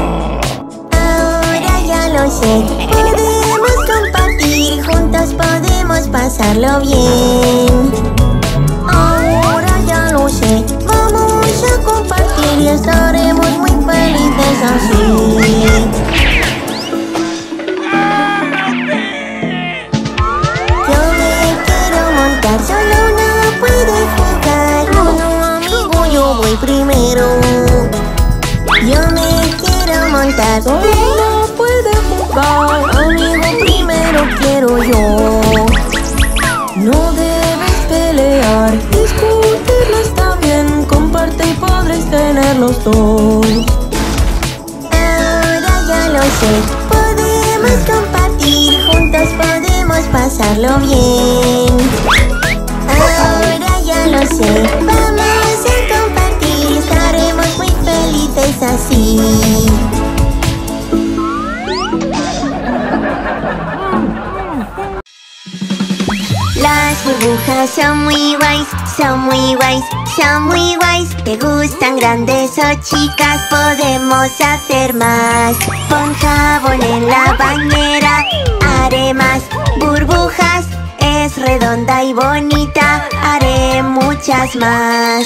S3: Ahora ya lo sé, podemos compartir, juntos podemos pasarlo bien. Ahora ya lo sé, vamos a compartir y estaremos muy felices así. Yo me quiero montar, solo uno puede jugar. No, no, amigo, yo voy primero. Yo me quiero montar,
S4: Solo uno puede jugar.
S3: amigo, primero quiero yo.
S4: No debes pelear, discutir no está bien. Comparte y podrás tener los dos.
S3: Ahora ya lo sé, podemos compartir, juntos podemos pasarlo bien. Ahora ya lo sé, vamos a compartir, estaremos muy felices así. Las burbujas son muy guays, son muy guays, son muy guays. ¿Te gustan grandes o chicas? Podemos hacer más. Pon jabón en la bañera, haré más burbujas. Es redonda y bonita, haré muchas más.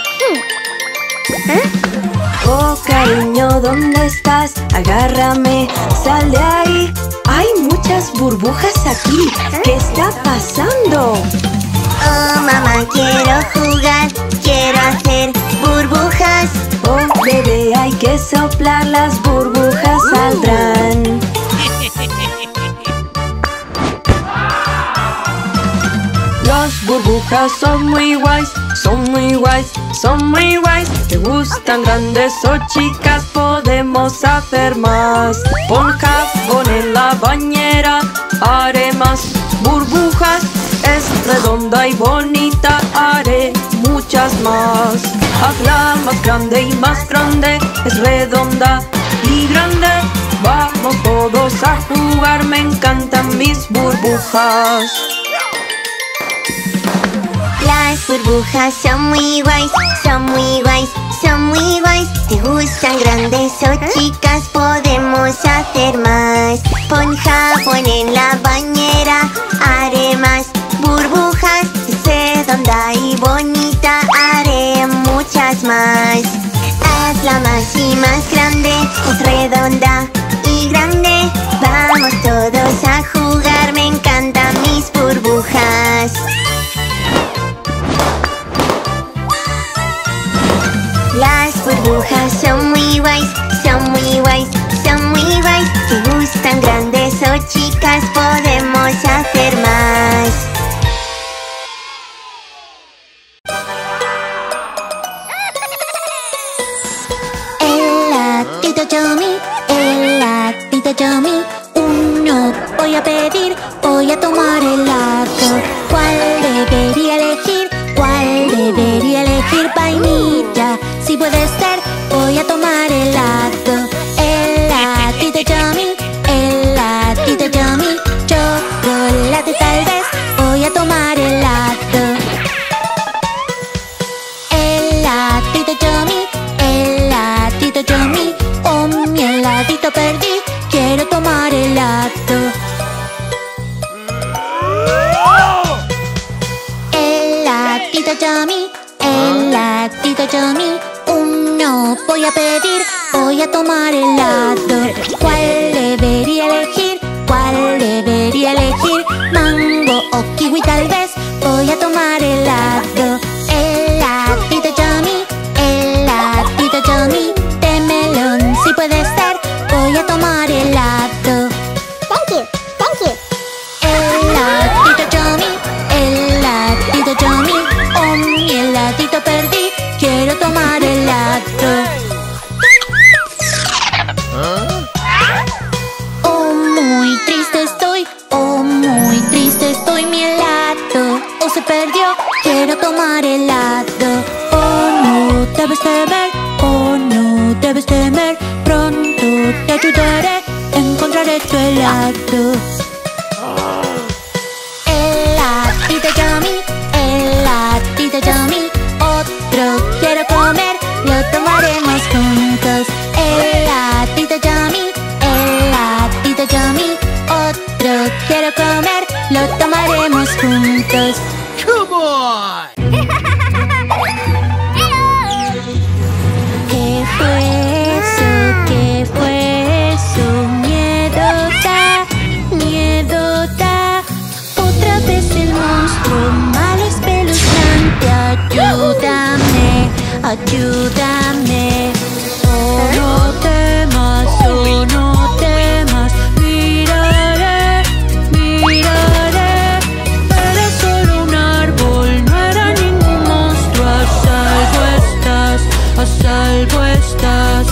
S4: Oh, cariño, ¿dónde estás? Agárrame, sal de ahí. Hay muchas burbujas aquí. ¿Qué está pasando?
S3: Oh, mamá, quiero jugar, quiero hacer burbujas.
S4: Oh, bebé, hay que soplar, las burbujas saldrán. Las burbujas burbujas son muy guays, son muy guays, son muy guays. ¿Te gustan grandes o chicas? Podemos hacer más. Pon jabón en la bañera, haré más burbujas. Es redonda y bonita, haré muchas más. Hazla más grande y más grande, es redonda y grande. Vamos todos a jugar, me encantan mis burbujas.
S3: Las burbujas son muy guays, son muy guays, son muy guays. ¿Te gustan grandes o chicas? Podemos hacer más. Pon jabón en la bañera, haré más burbujas. Es redonda y bonita, haré muchas más. Hazla más y más grande, es redonda y grande. Vamos todos a jugar, me encantan mis burbujas. Las burbujas son muy guays, son muy guays, son muy guays. ¿Te gustan grandes o chicas? Podemos hacer más.
S1: El gatito Yomi, el gatito Yomi. Uno voy a pedir, voy a tomar helado. ¿Cuál debería elegir? ¿Cuál debería elegir? Vainilla, si puede ser, voy a tomar helado. El gatito Yomi, el gatito Yomi. Chocolate tal vez, voy a tomar helado. El gatito Yomi, el gatito Yomi. Oh, mi heladito perdí, quiero tomar helado. El gatito Yomi, el gatito Yomi. Uno voy a pedir, voy a tomar helado. ¿Cuál debería elegir? ¿Cuál debería elegir? Mango o kiwi tal vez, voy a tomar helado. El gatito Yomi, el gatito Yomi. De melón si puede ser, voy a tomar helado.
S3: Thank you, thank you.
S1: El gatito Yomi, el gatito Yomi. Oh, mi heladito perdí, quiero tomar helado. Oh, muy triste estoy, oh, muy triste estoy. Mi helado, oh, se perdió, quiero tomar helado. Oh, no debes temer, oh, no debes temer. Pronto te ayudaré, encontraré tu helado. El gatito Yomi, el gatito Yomi. Otro quiero comer, lo tomaremos juntos. El gatito Yomi, el gatito Yomi. Otro quiero comer, lo tomaremos juntos.
S5: Come on!
S1: ¿Qué fue eso? ¿Qué fue eso? Miedo da, miedo da. Otra vez el monstruo malo espeluznante. Ayúdame, ayúdame. Oh, no temas, oh, no temas. Miraré, miraré. Era solo un árbol, no era ningún monstruo. A salvo estás, a salvo estás.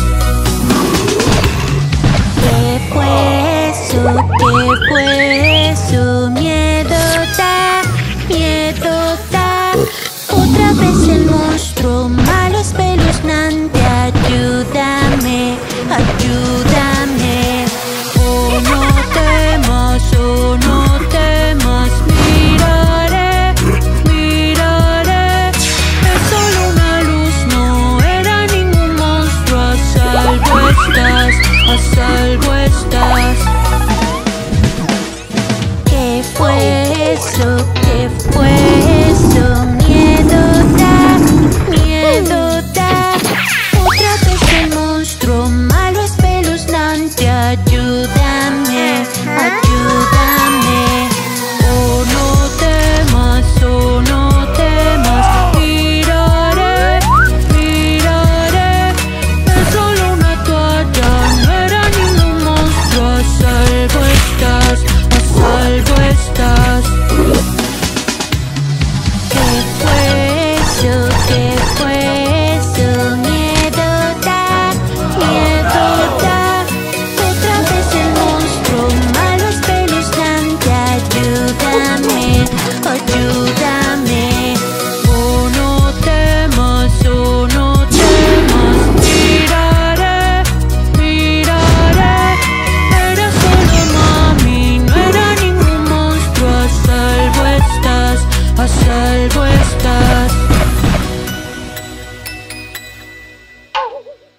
S1: ¿Qué fue eso? ¿Qué fue eso? Miedo da, miedo da. Otra vez el monstruo malo espeluznante. Ayúdame, ayúdame. Oh, no temas, oh, no temas. Miraré, miraré. Es solo una luz, no era ningún monstruo. A salvo estás, a salvo estás. ¿Qué fue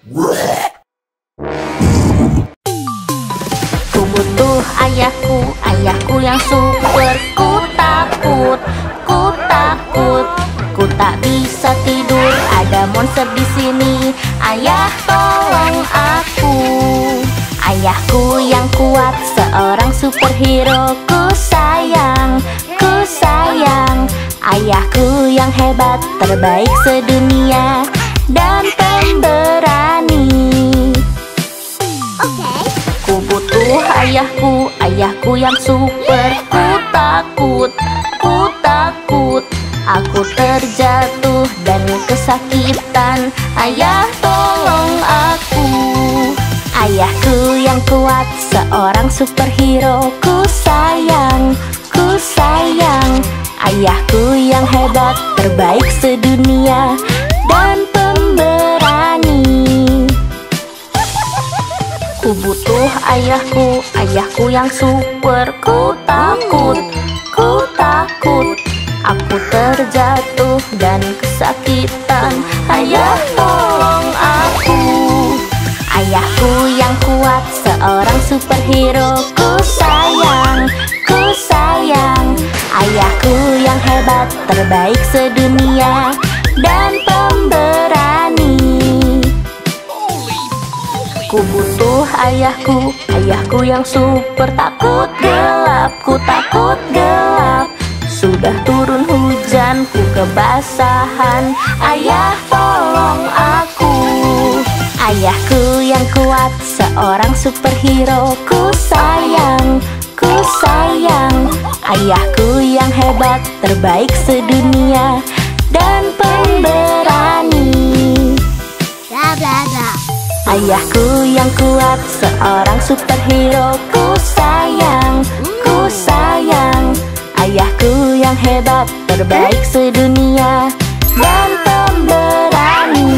S1: Ku butuh ayahku, ayahku yang super. Ku takut, ku takut, ku tak bisa tidur. Ada monster di sini. Ayah, tolong aku. Ayahku yang kuat, seorang superhero. Ku sayang, ku sayang. Ayahku yang hebat, terbaik sedunia dan pemberani. Ku butuh ayahku, ayahku yang super. Ku takut, ku takut, aku terjatuh dan kesakitan. Ayah, tolong aku. Ayahku yang kuat, seorang superhero. Ku sayang, ku sayang. Ayahku yang hebat, terbaik sedunia dan pemberani. Ku butuh ayahku, ayahku yang super. Ku takut, ku takut, aku terjatuh dan kesakitan. Ayah, tolong aku. Ayahku yang kuat, seorang superhero. Ku sayang, ku sayang. Ayahku yang hebat, terbaik sedunia dan pemberani. Ku butuh ayahku, ayahku yang super. Takut gelap, ku takut gelap. Sudah turun hujan, ku kebasahan. Ayah, tolong aku. Ayahku yang kuat, seorang superhero. Ku sayang, ku sayang. Ayahku yang hebat, terbaik sedunia dan pemberani.
S3: Bla bla bla.
S1: Ayahku yang kuat, seorang superhero. Ku sayang, ku sayang. Ayahku yang hebat, terbaik sedunia dan pemberani.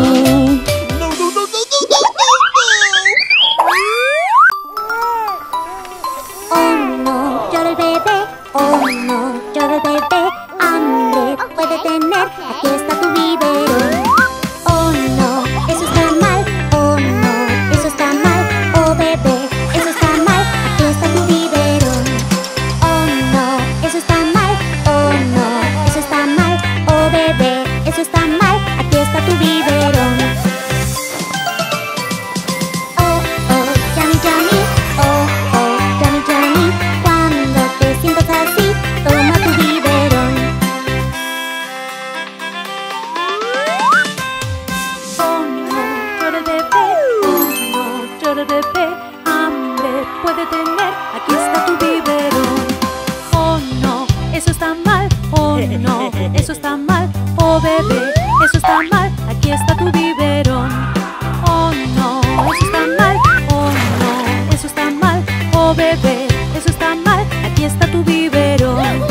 S3: Oh no, llora el bebé. Oh no, llora el bebé. Hambre puede tener. Aquí está tu biberón. Oh no, eso está mal. Oh no, eso está mal. Oh bebé, eso está mal. Aquí está tu biberón. Oh no, eso está mal. Oh no, eso está mal. Oh bebé, eso está mal. Aquí está tu biberón. Oh oh, yummy yummy. Oh oh, yummy yummy. Cuando te sientas así, toma tu biberón.
S2: Oh no, llora el bebé. Oh no, llora el bebé. Hambre puede tener. Aquí está tu biberón. Oh no, eso está mal. Oh no, eso está mal. Oh bebé, eso está mal. Aquí está tu biberón. Oh no, eso está mal. Oh no, eso está mal. Oh bebé, eso está mal. Aquí está tu biberón.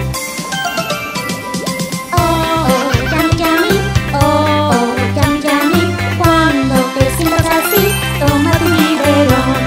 S3: Oh oh, yummy yummy. Oh oh, yummy yummy. Cuando te sientas así, toma tu biberón.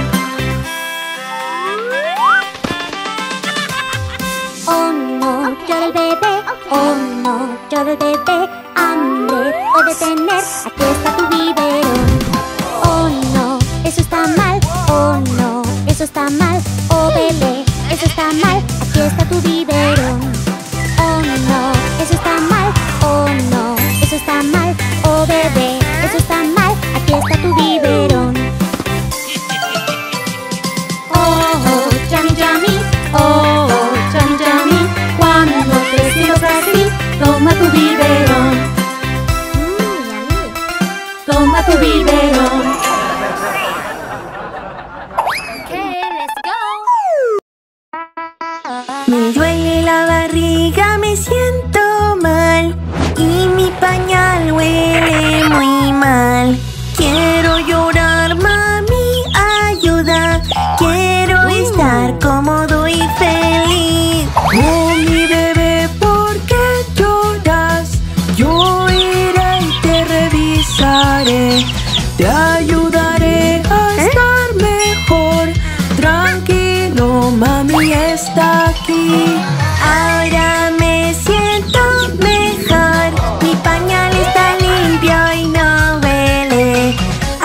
S3: Oh no, llora el bebé. Oh no, llora el bebé. Hambre puede tener. Aquí está tu biberón. Oh no, eso está mal. Oh no, eso está mal. Oh bebé, eso está mal. Aquí está tu biberón. Oh no, eso está mal. Oh no, eso está mal. Oh bebé, eso está mal. Aquí está tu biberón. Oh oh, yummy yummy. Oh oh, yummy yummy. Cuando te sientas así, toma tu biberón. Toma tu biberón.
S4: Me duele la barriga, me siento mal y mi pañal huele muy mal. Quiero llorar, mami, ayuda. Quiero estar cómodo y feliz. Oh, mi bebé, ¿por qué lloras? Yo iré y te revisaré. Te ayudaré a estar mejor. Tranquilo, mami está aquí. Ahora me siento mejor. Mi pañal está limpio y no huele.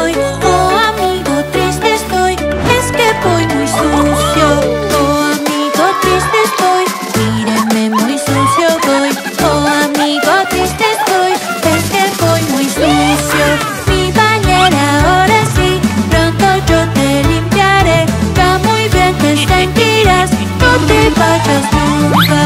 S2: voy. Oh, amigo triste estoy, es que voy muy sucio. Oh, amigo triste estoy, mírenme muy sucio voy. Oh, amigo triste estoy, es que voy muy sucio. Mi bañera ahora sí, pronto yo te limpiaré. Ya muy bien te sentirás, no te vayas nunca.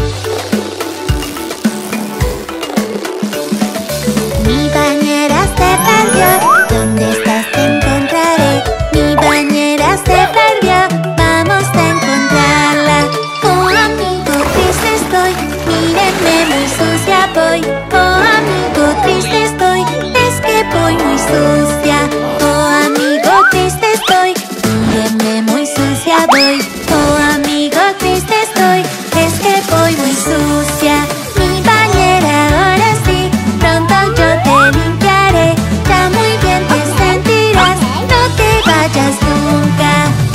S3: Mi bañera se perdió, ¿dónde estás? Te encontraré. Mi bañera se perdió, vamos a encontrarla. Oh, amigo triste estoy, mírenme muy sucia voy. Oh, amigo triste estoy, es que voy muy sucia. Oh, amigo triste estoy, mírenme muy sucia voy. Oh, amigo triste estoy, es que voy muy sucia. Mi bañera ahora sí, pronto yo te limpiaré. Ya muy bien te sentirás, no te vayas nunca.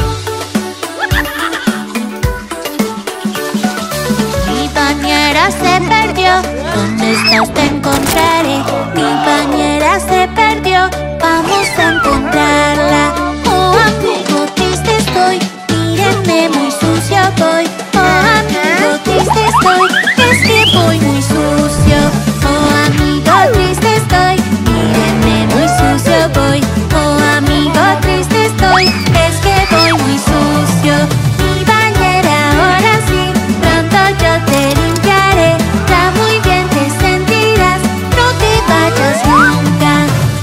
S3: Mi bañera se perdió, ¿dónde estás? Te encontraré. Mi bañera se perdió, vamos a encontrarla. Oh, amigo triste estoy, mírenme muy sucio voy. Oh, amigo triste estoy, es que voy muy sucio. Oh, amigo triste estoy, mírenme muy sucio voy. Oh, amigo triste estoy, es que voy muy sucio. Mi bañera ahora sí, pronto yo te limpiaré. Ya muy bien te sentirás, no te vayas nunca.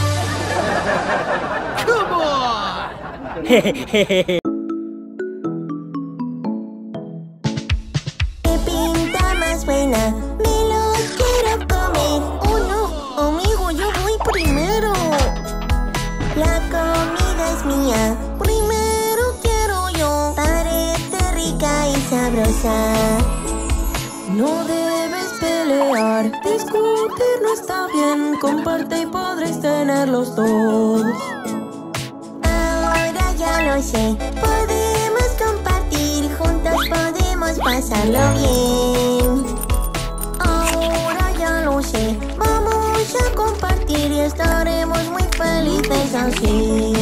S5: Come on!
S3: ¿Qué pinta más buena? Me lo quiero comer. Oh no, amigo, yo voy primero. La comida es mía, primero quiero yo. Parece rica y sabrosa.
S4: No debes pelear, discutir no está bien. Comparte y podréis tenerlos todos.
S3: Ahora ya lo sé, podemos compartir, juntos podemos pasarlo bien. Ahora ya lo sé, vamos a compartir y estaremos muy felices así.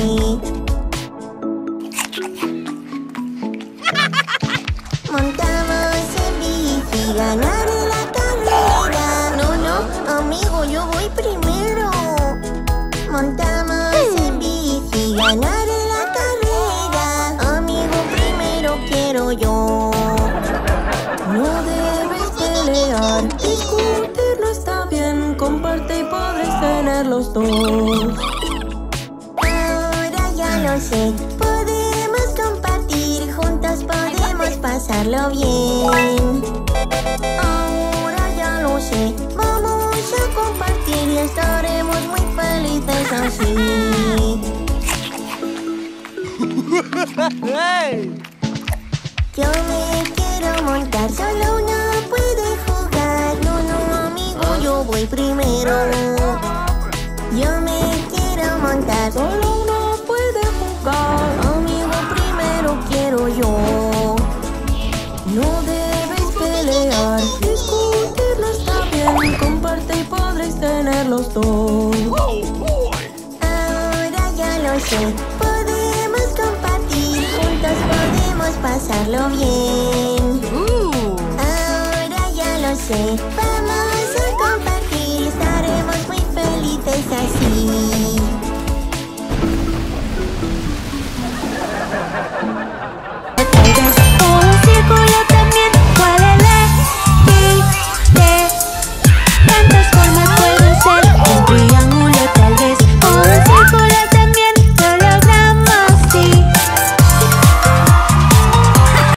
S3: Montamos en bici, ganaré la carrera. No, no, amigo, yo voy primero. Montamos en bici, ganaré la carrera. Amigo, primero quiero yo.
S4: No debes pelear, discutir no está bien. Comparte y podréis tenerlos todos.
S3: Ahora ya lo sé, podemos compartir, juntos podemos pasarlo bien. Ahora ya lo sé, vamos a compartir y estaremos muy felices así. Yo me quiero montar, solo uno puede jugar. No, no, amigo, yo voy primero. Yo me quiero montar,
S4: Solo uno puede jugar.
S3: amigo, primero quiero yo.
S4: No debes pelear, discutir no está bien. Comparte y podréis tenerlos todos.
S3: Ahora ya lo sé, podemos compartir, juntos podemos pasarlo bien. Ahora ya lo sé, vamos